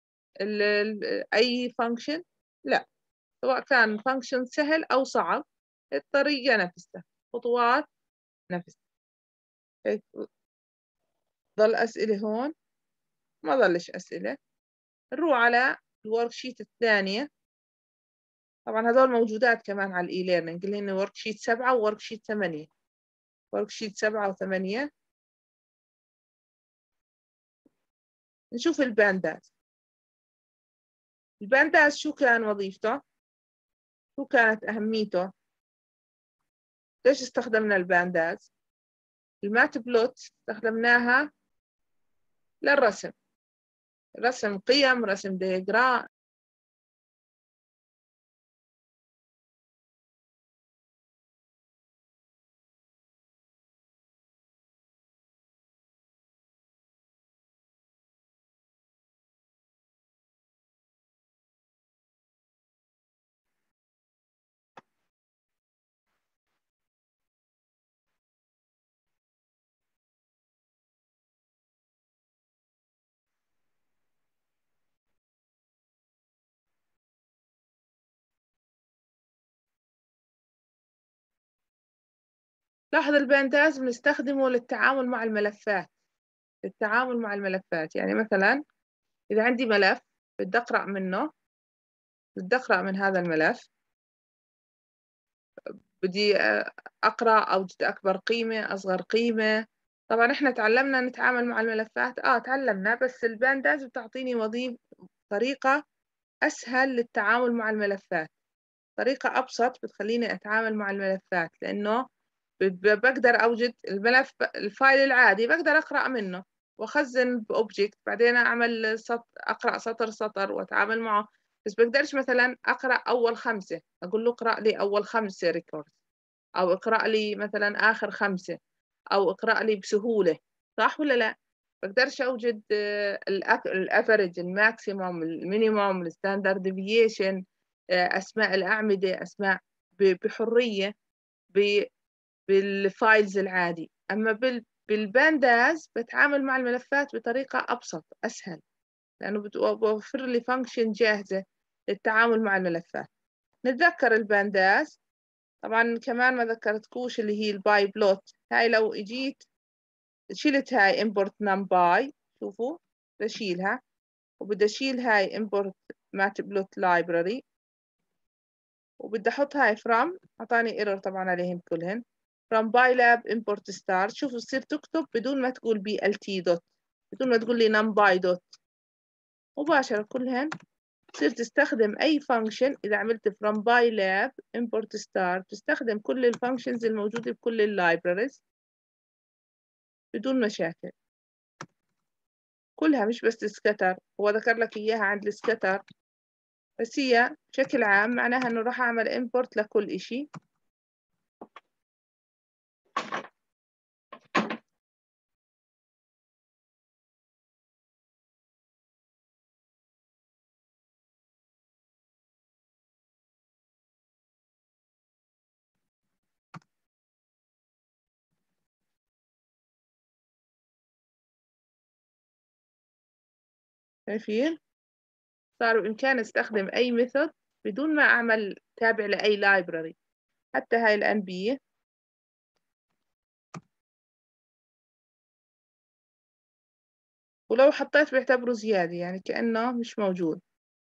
اي فانكشن؟ لا، سواء كان فانكشن سهل او صعب الطريقة نفسها، خطوات نفسها. هيك ضل اسئلة هون؟ ما ضلش اسئلة. نروح على الورك شيت الثانية. طبعا هذول موجودات كمان على الاي ليرنينج اللي هن ورك شيت 7 وورك شيت 8. ورك شيت 7 و8 نشوف الباندات. الباندات شو كان وظيفته؟ شو كانت أهميته؟ ليش استخدمنا الباندات؟ المات بلوت استخدمناها للرسم، رسم قيم، رسم دياجرام. لاحظ الباندات بنستخدمه للتعامل مع الملفات، للتعامل مع الملفات. يعني مثلا إذا عندي ملف بدي أقرأ منه، بدي أقرأ من هذا الملف، بدي أقرأ أوجد أكبر قيمة أصغر قيمة. طبعا إحنا تعلمنا نتعامل مع الملفات، تعلمنا، بس الباندات بتعطيني وظيفة طريقة أسهل للتعامل مع الملفات، طريقة أبسط بتخليني أتعامل مع الملفات، لأنه بقدر أوجد الملف الفايل العادي بقدر أقرأ منه وأخزن بأوبجكت، بعدين أعمل أقرأ سطر سطر وأتعامل معه. بس بقدرش مثلا أقرأ أول 5، أقول له اقرأ لي أول 5 ريكورد، أو اقرأ لي مثلا آخر 5، أو اقرأ لي بسهولة، صح ولا لا؟ بقدرش أوجد الأفرج، الماكسيموم، المينيموم، الستاندرد ديفيشن، أسماء الأعمدة، أسماء بحرية بالفايلز العادي. أما بالبانداز بتعامل مع الملفات بطريقة أبسط أسهل، لأنه بوفر لي فانكشن جاهزة للتعامل مع الملفات. نتذكر البانداز. طبعا كمان ما ذكرتكوش اللي هي الباي بلوت. هاي لو اجيت شلت هاي import numpy، شوفوا بشيلها، وبدي اشيل هاي import matplotlib library، وبدي احط هاي from، اعطاني ايرور طبعا عليهم كلهن. from pylab import star، شوفوا تصير تكتب بدون ما تقول blt دوت، بدون ما تقول لي numpy دوت، مباشرة كلهن تصير تستخدم أي فانكشن. إذا عملت from pylab import star تستخدم كل الفانكشنز الموجودة بكل اللايبراريز بدون مشاكل كلها، مش بس السكتر. هو ذكر لك إياها عند السكتر، بس هي بشكل عام معناها إنه راح أعمل import لكل إشي. شايفين؟ صار بإمكاني استخدم أي ميثود بدون ما أعمل تابع لأي لايبراري، حتى هاي الأنبية. ولو حطيت بيعتبره زيادة، يعني كأنه مش موجود.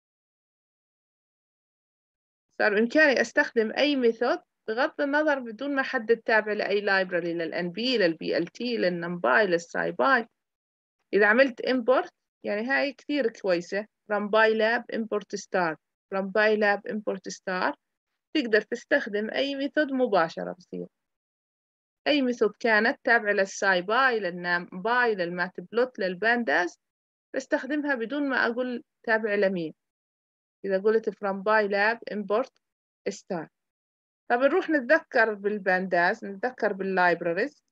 صار بإمكاني أستخدم أي ميثود بغض النظر بدون ما أحدد تابع لأي لايبراري، للأنبي، للبي ال تي، للنمباي، للسايباي. إذا عملت import، يعني هاي كثير كويسة، from pylab import star، from pylab import star تقدر تستخدم أي ميثود مباشرة بصير، أي ميثود كانت تابعة للساي باي للنام باي للماتبلوت للبانداز بستخدمها بدون ما أقول تابع لمين. إذا قلت from by lab import star. طب نروح نتذكر بالبانداز، نتذكر باللايبراريز.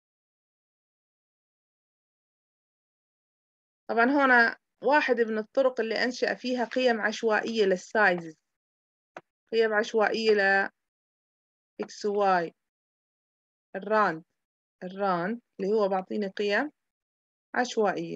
طبعا هنا واحد من الطرق اللي أنشأ فيها قيم عشوائية للسايزز، قيم عشوائية ل x و y. الراند اللي هو بعطيني قيم عشوائية.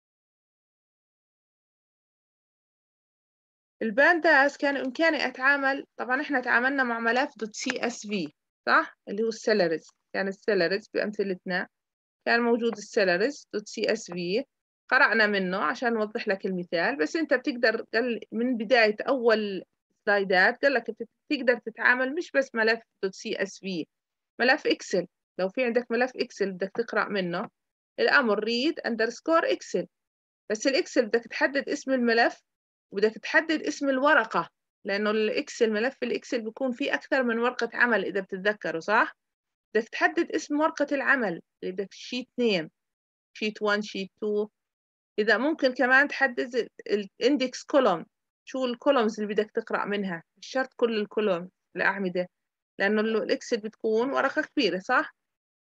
البانداز كان إمكاني أتعامل، طبعا إحنا تعاملنا مع ملف .csv صح؟ اللي هو السيلرز، كان السيلرز بأمثلتنا كان موجود السيلرز .csv، قرأنا منه عشان نوضح لك المثال. بس أنت بتقدر من بداية أول سلايدات قال لك بتقدر تتعامل مش بس ملف .csv، ملف إكسل. لو في عندك ملف إكسل بدك تقرأ منه، الأمر read_excel. بس الإكسل بدك تحدد اسم الملف وبدك تحدد اسم الورقة، لأنه الإكسل ملف الإكسل بيكون فيه أكثر من ورقة عمل إذا بتتذكروا صح؟ بدك تحدد اسم ورقة العمل اللي بدك شيت نيم، شيت 1 شيت 2. إذا ممكن كمان تحدد الاندكس كولوم، شو الكولومز اللي بدك تقرأ منها، مش شرط كل الكولوم الأعمدة، لأنه الإكسل بتكون ورقة كبيرة صح؟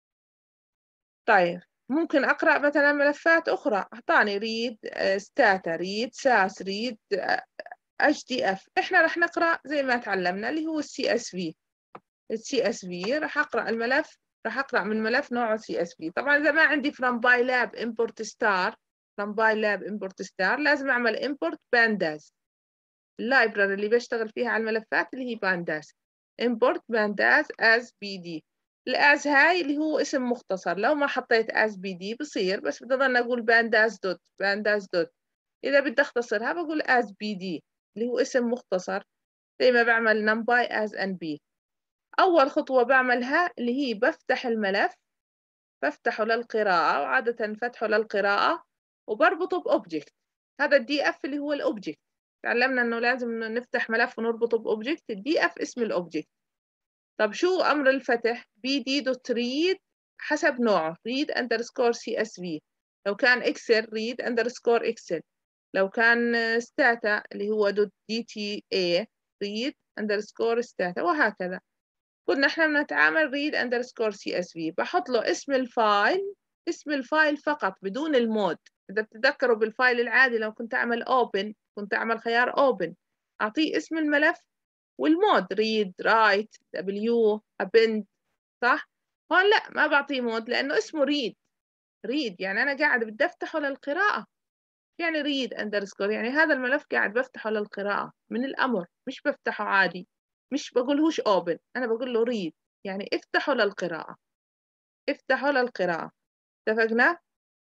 طيب ممكن أقرأ مثلا ملفات أخرى، أعطاني ريد ستاتا، ريد ساس، ريد HDF. إحنا رح نقرأ زي ما تعلمنا اللي هو CSV. CSV رح أقرأ الملف، رح أقرأ من ملف نوعه CSV. طبعا إذا ما عندي from by lab import star، from by lab import star لازم أعمل import pandas، اللايبراري اللي بشتغل فيها على الملفات اللي هي pandas. import pandas as bd. الأز هاي اللي هو اسم مختصر، لو ما حطيت as bd بصير، بس بدي أضل أقول pandas دوت pandas دوت. إذا بدي أختصرها بقول as bd اللي هو اسم مختصر، زي ما بعمل numpy as nb. أول خطوة بعملها اللي هي بفتح الملف، بفتحه للقراءة، وعادة فتحه للقراءة وبربطه بأوبجكت. هذا الدي اف اللي هو الأوبجكت، تعلمنا إنه لازم نفتح ملف ونربطه بأوبجكت، الدي اف اسم الأوبجكت. طب شو أمر الفتح؟ bd.read حسب نوعه read_csv. لو كان اكسل read_excel. لو كان stata اللي هو .dta read_stata، وهكذا. قلنا احنا بنتعامل read_csv. بحط له اسم الفايل، اسم الفايل فقط بدون المود. إذا بتتذكروا بالفايل العادي لو كنت أعمل open كنت أعمل خيار open، أعطيه اسم الملف والمود read write w append صح؟ هون لا، ما بعطيه مود لأنه اسمه read يعني أنا قاعد بدي أفتحه للقراءة. يعني read_، يعني هذا الملف قاعد بفتحه للقراءة من الأمر، مش بفتحه عادي، مش بقولهوش open، أنا بقول له read يعني افتحه للقراءة، افتحه للقراءة. اتفقنا؟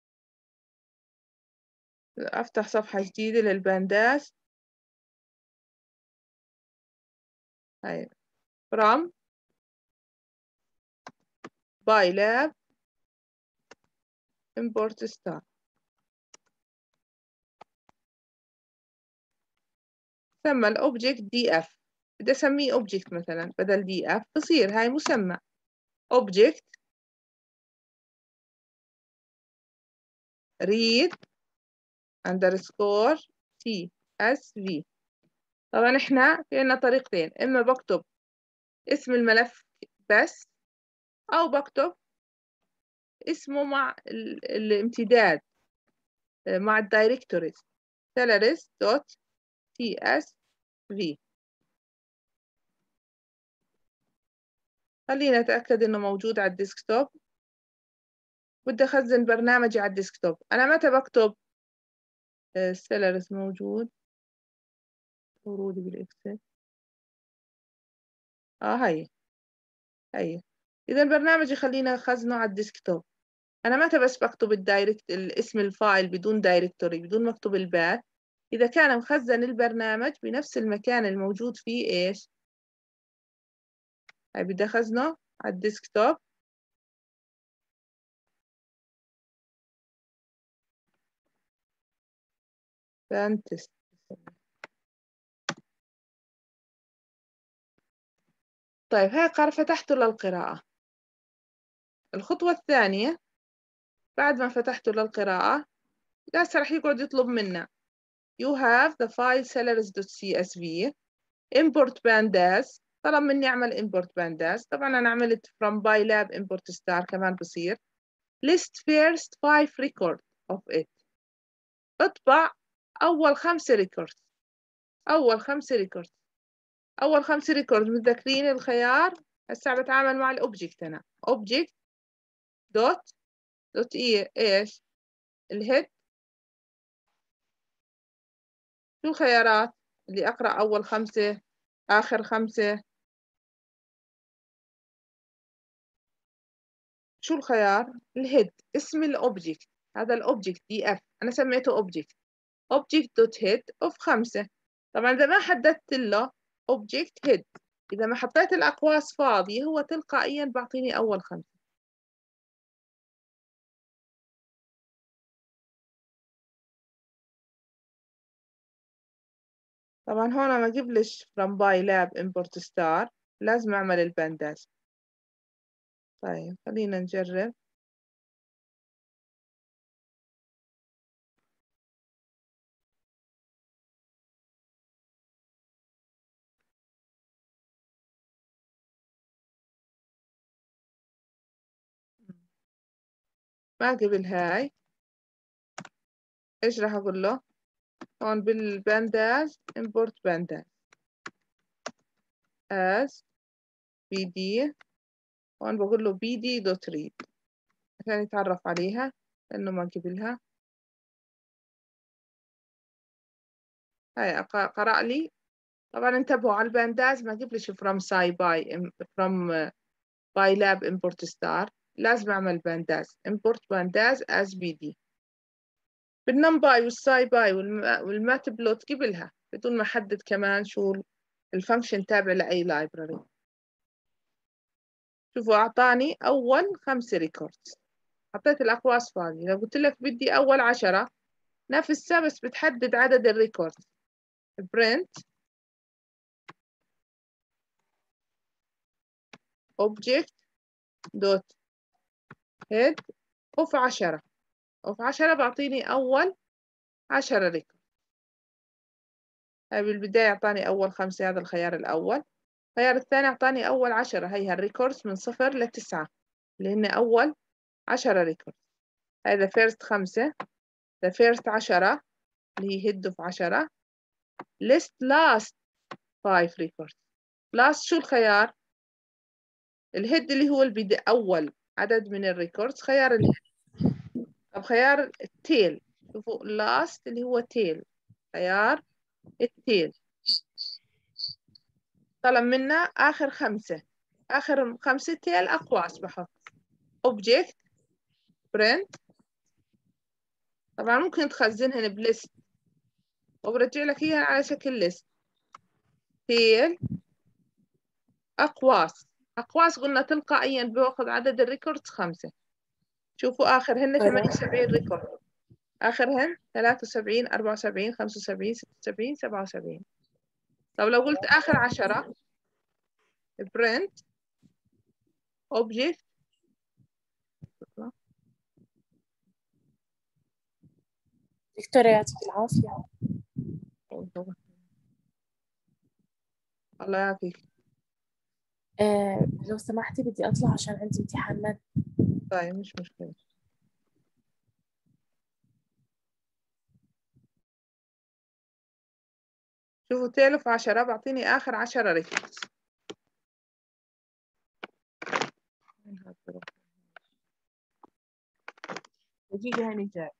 أفتح صفحة جديدة للبانداس. هاي from by lab import star. سمى الأوبجكت دي اف، بدي أسميه أوبجكت مثلا بدل دي اف، بصير هاي مسمى أوبجكت read_csv. طبعا احنا في عنا طريقتين، اما بكتب اسم الملف بس، او بكتب اسمه مع الامتداد مع الدايركتوريز salaries.csv. خلينا نتأكد انه موجود على الديسكتوب. بدي اخزن برنامجي على الديسكتوب. انا متى بكتب salaries موجود ورودي بالاكسل. هي اذا البرنامج يخلينا خزنه على الديسكتوب. انا متى بس بكتب اسم الفايل بدون دايركتوري، بدون ما اكتب الباث، اذا كان مخزن البرنامج بنفس المكان الموجود فيه ايش. هاي بدي اخزنه على الديسكتوب. فانتست طيب هاي قرار فتحته للقراءة. الخطوة الثانية بعد ما فتحته للقراءة هسه راح يقعد يطلب منا you have the file sellers.csv import pandas. طلب مني أعمل import pandas. طبعا أنا عملت from PyLab import star كمان بصير list first 5 record of it. اطبع أول 5 records. أول 5 records. أول 5 records متذكرين الخيار. هسه بتعامل مع الأوبجكت. أنا object دوت إيش الهيد. شو الخيارات اللي أقرأ أول 5 آخر 5؟ شو الخيار؟ الهيد اسم الأوبجكت. هذا الأوبجكت دي اف أنا سميته أوبجكت. أوبجكت دوت هيد أوف 5. طبعا إذا ما حددت له أوبجكت هيد، إذا ما حطيت الأقواس فاضية هو تلقائيا بعطيني أول 5. طبعا هون ما أجيبلش from PyLab import star، لازم أعمل البانداز. طيب خلينا نجرب. ما قبل هاي إيش راح أقول له؟ هون بالبانداز import pandas as bd. هون بقول له bd.read عشان يتعرف عليها لأنه ما قبلها. هاي قرأ لي. طبعا انتبهوا على البانداز ما قبلش from SciPy from PyLab import star. لازم أعمل بانداز import pandas as bd. بالنمباي والساي باي والماتبلوت قبلها بدون ما أحدد كمان شو الفانكشن تابع لأي لايبراري. شوفوا أعطاني أول 5 ريكوردز. حطيت الأقواس فاضية. لو قلت لك بدي أول 10 نفسها بس بتحدد عدد الريكوردز. print object dot head of 10 of 10 بعطيني أول 10 ريكورد. هاي بالبداية أعطاني أول 5. هذا الخيار الأول. الخيار الثاني أعطاني أول 10. هي الريكوردز من 0 ل 9 اللي هن أول 10 ريكورد. هذا first 5. the first 10 اللي هي head of 10 list last 5 records. last شو الخيار؟ الهيد اللي هو البدء أول عدد من الريكوردز خيار الهيد. طب خيار التيل شوفوا last اللي هو تيل خيار التيل. طلب منا آخر 5. آخر 5 تيل أقواس بحط object print. طبعا ممكن تخزنهن بليست وبرجع لك إياها على شكل ليست. تيل أقواس. أقواس قلنا تلقائيا بأخذ عدد الريكوردز 5. شوفوا آخرهن 78 ريكورد. آخرهن 73 74 75 76 77. طب لو قلت آخر 10 print object دكتورة يعطيك العافية. الله يعافيك. لو سمحتي بدي أطلع عشان عندي امتحانات. طيب مش مشكلة. شوفوا تالف 10 بعطيني آخر 10 ريكوردز. دقيقة هاني جاي.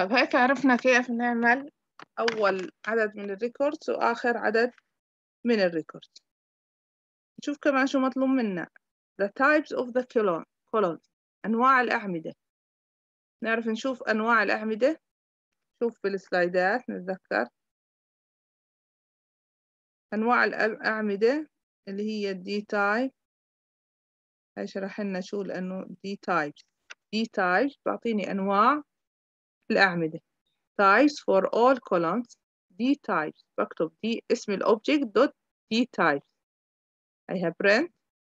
طيب هيك عرفنا كيف نعمل أول عدد من الريكوردز وآخر عدد من الريكوردز. نشوف كمان شو مطلوب منا. The types of the columns. أنواع الأعمدة. نعرف نشوف أنواع الأعمدة. شوف بالسلايدات نتذكر أنواع الأعمدة اللي هي الدي تايب. هاي شرح لنا شو لأنه دي تايبس. دي تايبس بعطيني أنواع الأعمدة. types for all columns. دي types بكتب دي اسم الأوبجيكت دوت دي types. I have print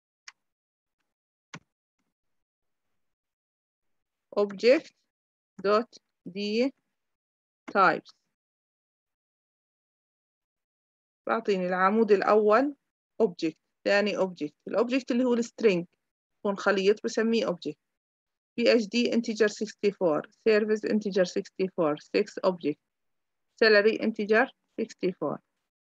object dot d types. بعطيني العمود الأول object، ثاني object، الأوبجكت اللي هو السترينج يكون خليط بسميه object. PhD integer 64 service integer 64 6 object salary integer 64.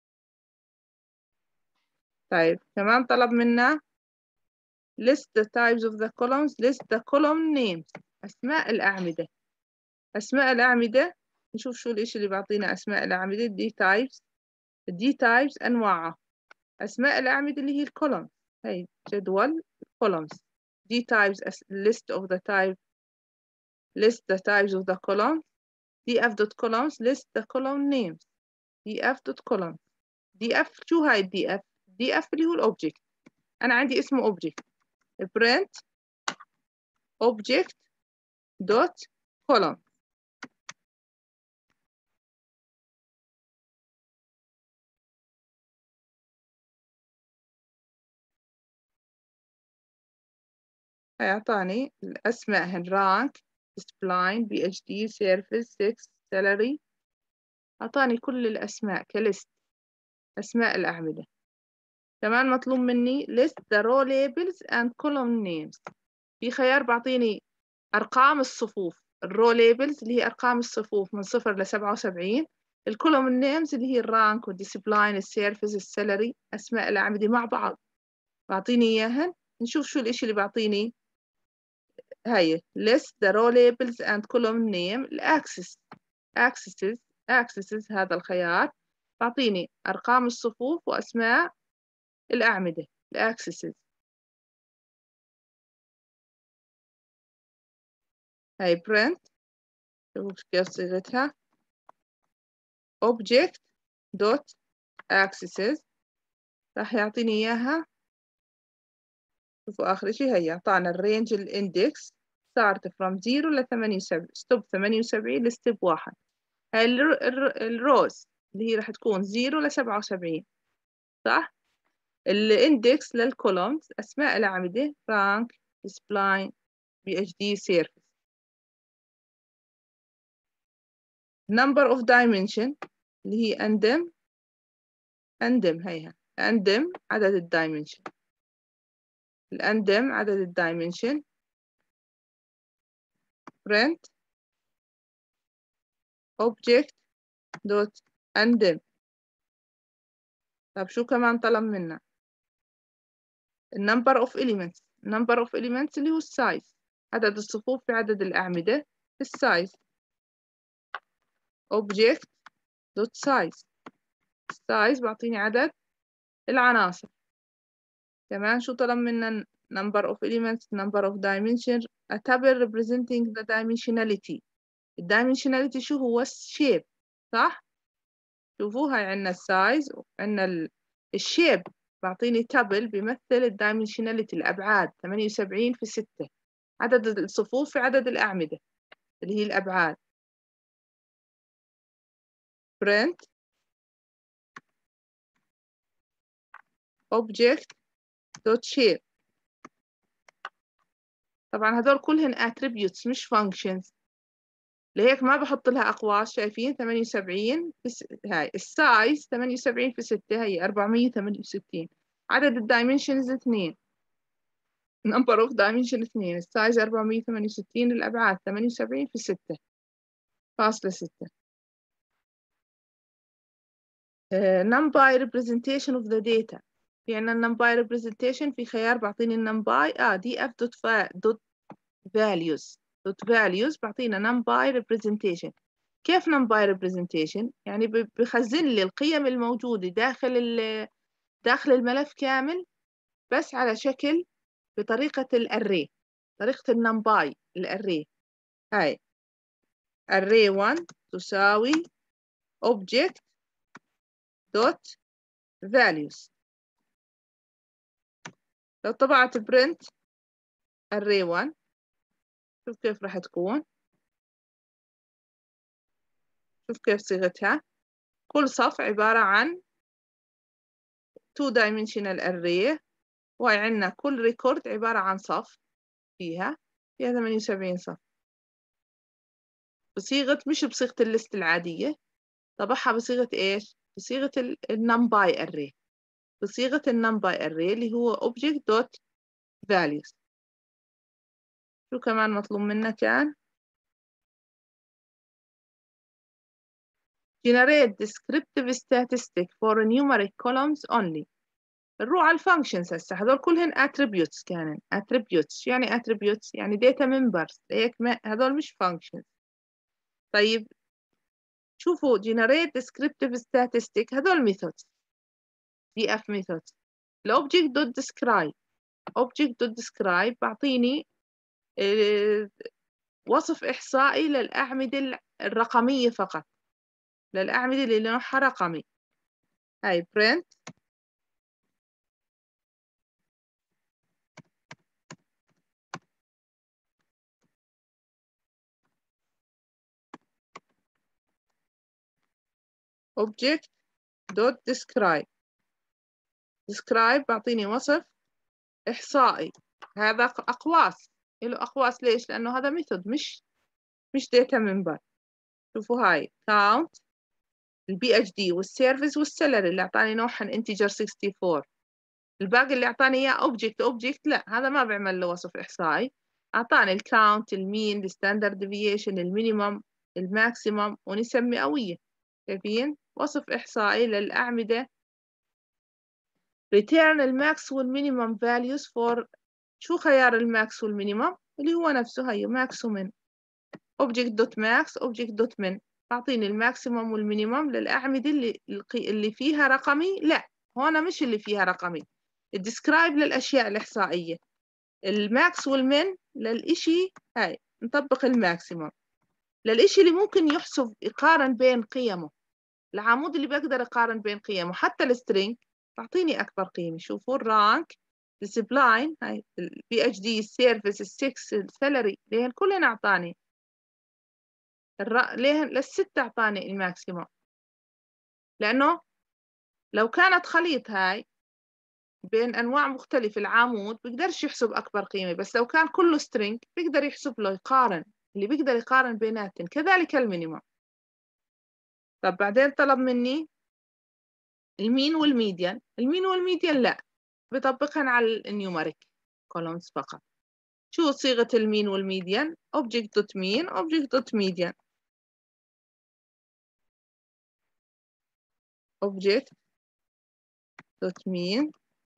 طيب كمان طلب منا list the types of the columns list the column names. أسماء الأعمدة. أسماء الأعمدة نشوف شو الإشي اللي بعطينا أسماء الأعمدة. دي types. الدي types أنواعها. أسماء الأعمدة اللي هي الكولومز. هي جدول columns. دي types list of the type list the types of the columns. df dot columns list the column names. df dot columns. df شو هاي الdf؟ df اللي هو الأوبجيكت. أنا عندي اسمه object. print object dot column. هيعطاني الأسماء هن rank discipline PhD service 6 salary. أعطاني كل الأسماء كليست أسماء الأعمدة. كمان مطلوب مني list the row labels and column names. في خيار بعطيني أرقام الصفوف. الرو labels اللي هي أرقام الصفوف من 0 ل 77. الكولوم names اللي هي الرانك والديسبلاين السيرفيس السالري أسماء الأعمدة مع بعض. بعطيني إياهن. نشوف شو الإشي اللي بعطيني. هاي list the row labels and column name الأكسس accesses هذا الخيار بعطيني أرقام الصفوف وأسماء الأعمدة الأكسسز. هاي print شوف كيف صيغتها object dot accesses راح يعطيني إياها. شوفوا آخر شيء هي أعطانا الرينج الإندكس start from 0 ل 78 stop 78 لستيب 1. هاي الروز اللي هي راح تكون 0 ل 77 صح. الاندكس للكولومز أسماء الأعمدة rank discipline PhD service. number of dimension اللي هي أندم هيها أندم عدد الدايمنشن. الأندم عدد الدايمنشن print object dot أندم. طب شو كمان طلب منا. number of elements اللي هو السايز عدد الصفوف في عدد الأعمدة السايز object dot size size بعطيني عدد العناصر. كمان شو طلب منا number of elements number of dimension a table representing the dimensionality. الdimensionality شو هو الشيب صح. شوفوا هاي عنا السايز وعنا الشيب بعطيني تابل بيمثل الدايمنشناليتي الأبعاد 78 في 6 عدد الصفوف في عدد الأعمدة اللي هي الأبعاد. print object dot shape. طبعا هذول كلهن attributes مش functions لهيك ما بحط لها أقواس. شايفين 78 هاي السايز 78 في 6 هي 468. عدد الدايمنشنز 2 number of dimension 2 السايز 468 الأبعاد 78 في 6 فاصلة 6. numpy representation of the data. في عنا numpy representation في خيار بعطيني numpy df dot values بعطينا numpy representation. كيف numpy representation؟ يعني بخزن لي القيم الموجودة داخل الملف كامل، بس على شكل بطريقة الأري، طريقة النمباي الأري. هاي array 1 تساوي object dot values. لو طبعت print array 1 شوف كيف راح تكون، شوف كيف صيغتها. كل صف عبارة عن 2 dimensional array، وهي عندنا كل ريكورد عبارة عن صف فيها 78 صف، مش بصيغة الليست العادية، طبعها بصيغة إيش؟ بصيغة النمباي أري، بصيغة النمباي أري اللي هو object dot values. شو كمان مطلوب منا كان؟ generate descriptive statistic for numeric columns only. نروح على الفانكشنز هسه، هذول كلهن attributes كانن. attributes يعني attributes يعني data members، هيك هذول مش functions. طيب شوفوا generate descriptive statistic هذول methods، df methods. object dot describe، object dot describe بعطيني وصف إحصائي للأعمدة الرقمية فقط، للأعمدة اللي نوعها رقمي. هاي print object dot describe. describe بعطيني وصف إحصائي، هذا أقواس، له أقواس. ليش؟ لأنه هذا ميثود مش data member. شوفوا هاي count البي اتش دي والسيرفيس والسالري اللي أعطاني نوعهن integer 64. الباقي اللي أعطاني إياه object لا، هذا ما بعمل له وصف إحصائي. أعطاني الكاونت، المين، الستاندرد ديفيشن، المينيمم، الماكسيمم، ونسب مئوية. شايفين؟ وصف إحصائي للأعمدة. return الماكس والمينيمم values for. شو خيار الماكس والمينيمم؟ اللي هو نفسه هي ماكس ومن. object dot max object dot min أعطيني الماكسيمم والمينيمم للأعمدة اللي فيها رقمي. لا، هون مش اللي فيها رقمي. الديسكرايب للأشياء الإحصائية، الماكس والمن للإشي. هاي نطبق الماكسيمم للإشي اللي ممكن يقارن بين قيمه، العمود اللي بقدر أقارن بين قيمه. حتى السترينج تعطيني أكبر قيمة. شوفوا الرانك، السبلاين، هاي البي اتش دي، السيرفيس، السكس، السالري، لين كلهن أعطاني لين للستة أعطاني الماكسيمم. لأنه لو كانت خليط هاي بين أنواع مختلفة العمود بيقدرش يحسب أكبر قيمة، بس لو كان كله سترينج بيقدر يحسب له، يقارن اللي بيقدر يقارن بيناتهم. كذلك المينيمم. طب بعدين طلب مني المين والميديان. المين والميديان لا، بطبقهن على النيومريك كولومز فقط. شو صيغة المين والميديان؟ object dot mean object dot median. object dot mean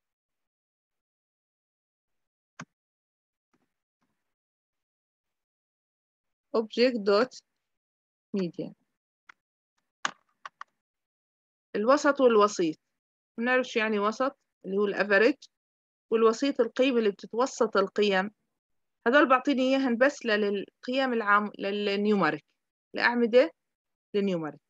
object dot median. الوسط والوسيط، بنعرف شو يعني وسط، اللي هو الافريج، والوسيط القيمة اللي بتتوسط القيم. هذول بعطيني اياهن بس للقيم للنيومريك، لأعمدة للنيومريك.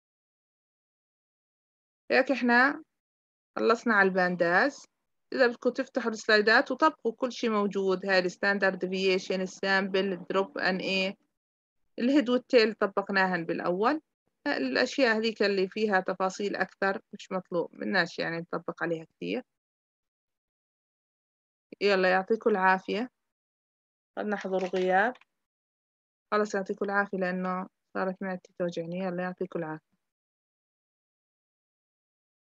هيك احنا خلصنا على البانداز. إذا بدكم تفتحوا السلايدات وطبقوا كل شيء موجود، هاي الستاندرد ديفيشن، السامبل، الدروب ان ايه، الهيد والتيل طبقناهن بالأول. الأشياء هذيك اللي فيها تفاصيل أكثر مش مطلوب مناش يعني نطبق عليها كثير. يلا يعطيكم العافية. قد نحضر غياب. خلص يعطيكم العافية لأنه صارت معدتي توجعني. يلا يعطيكم العافية.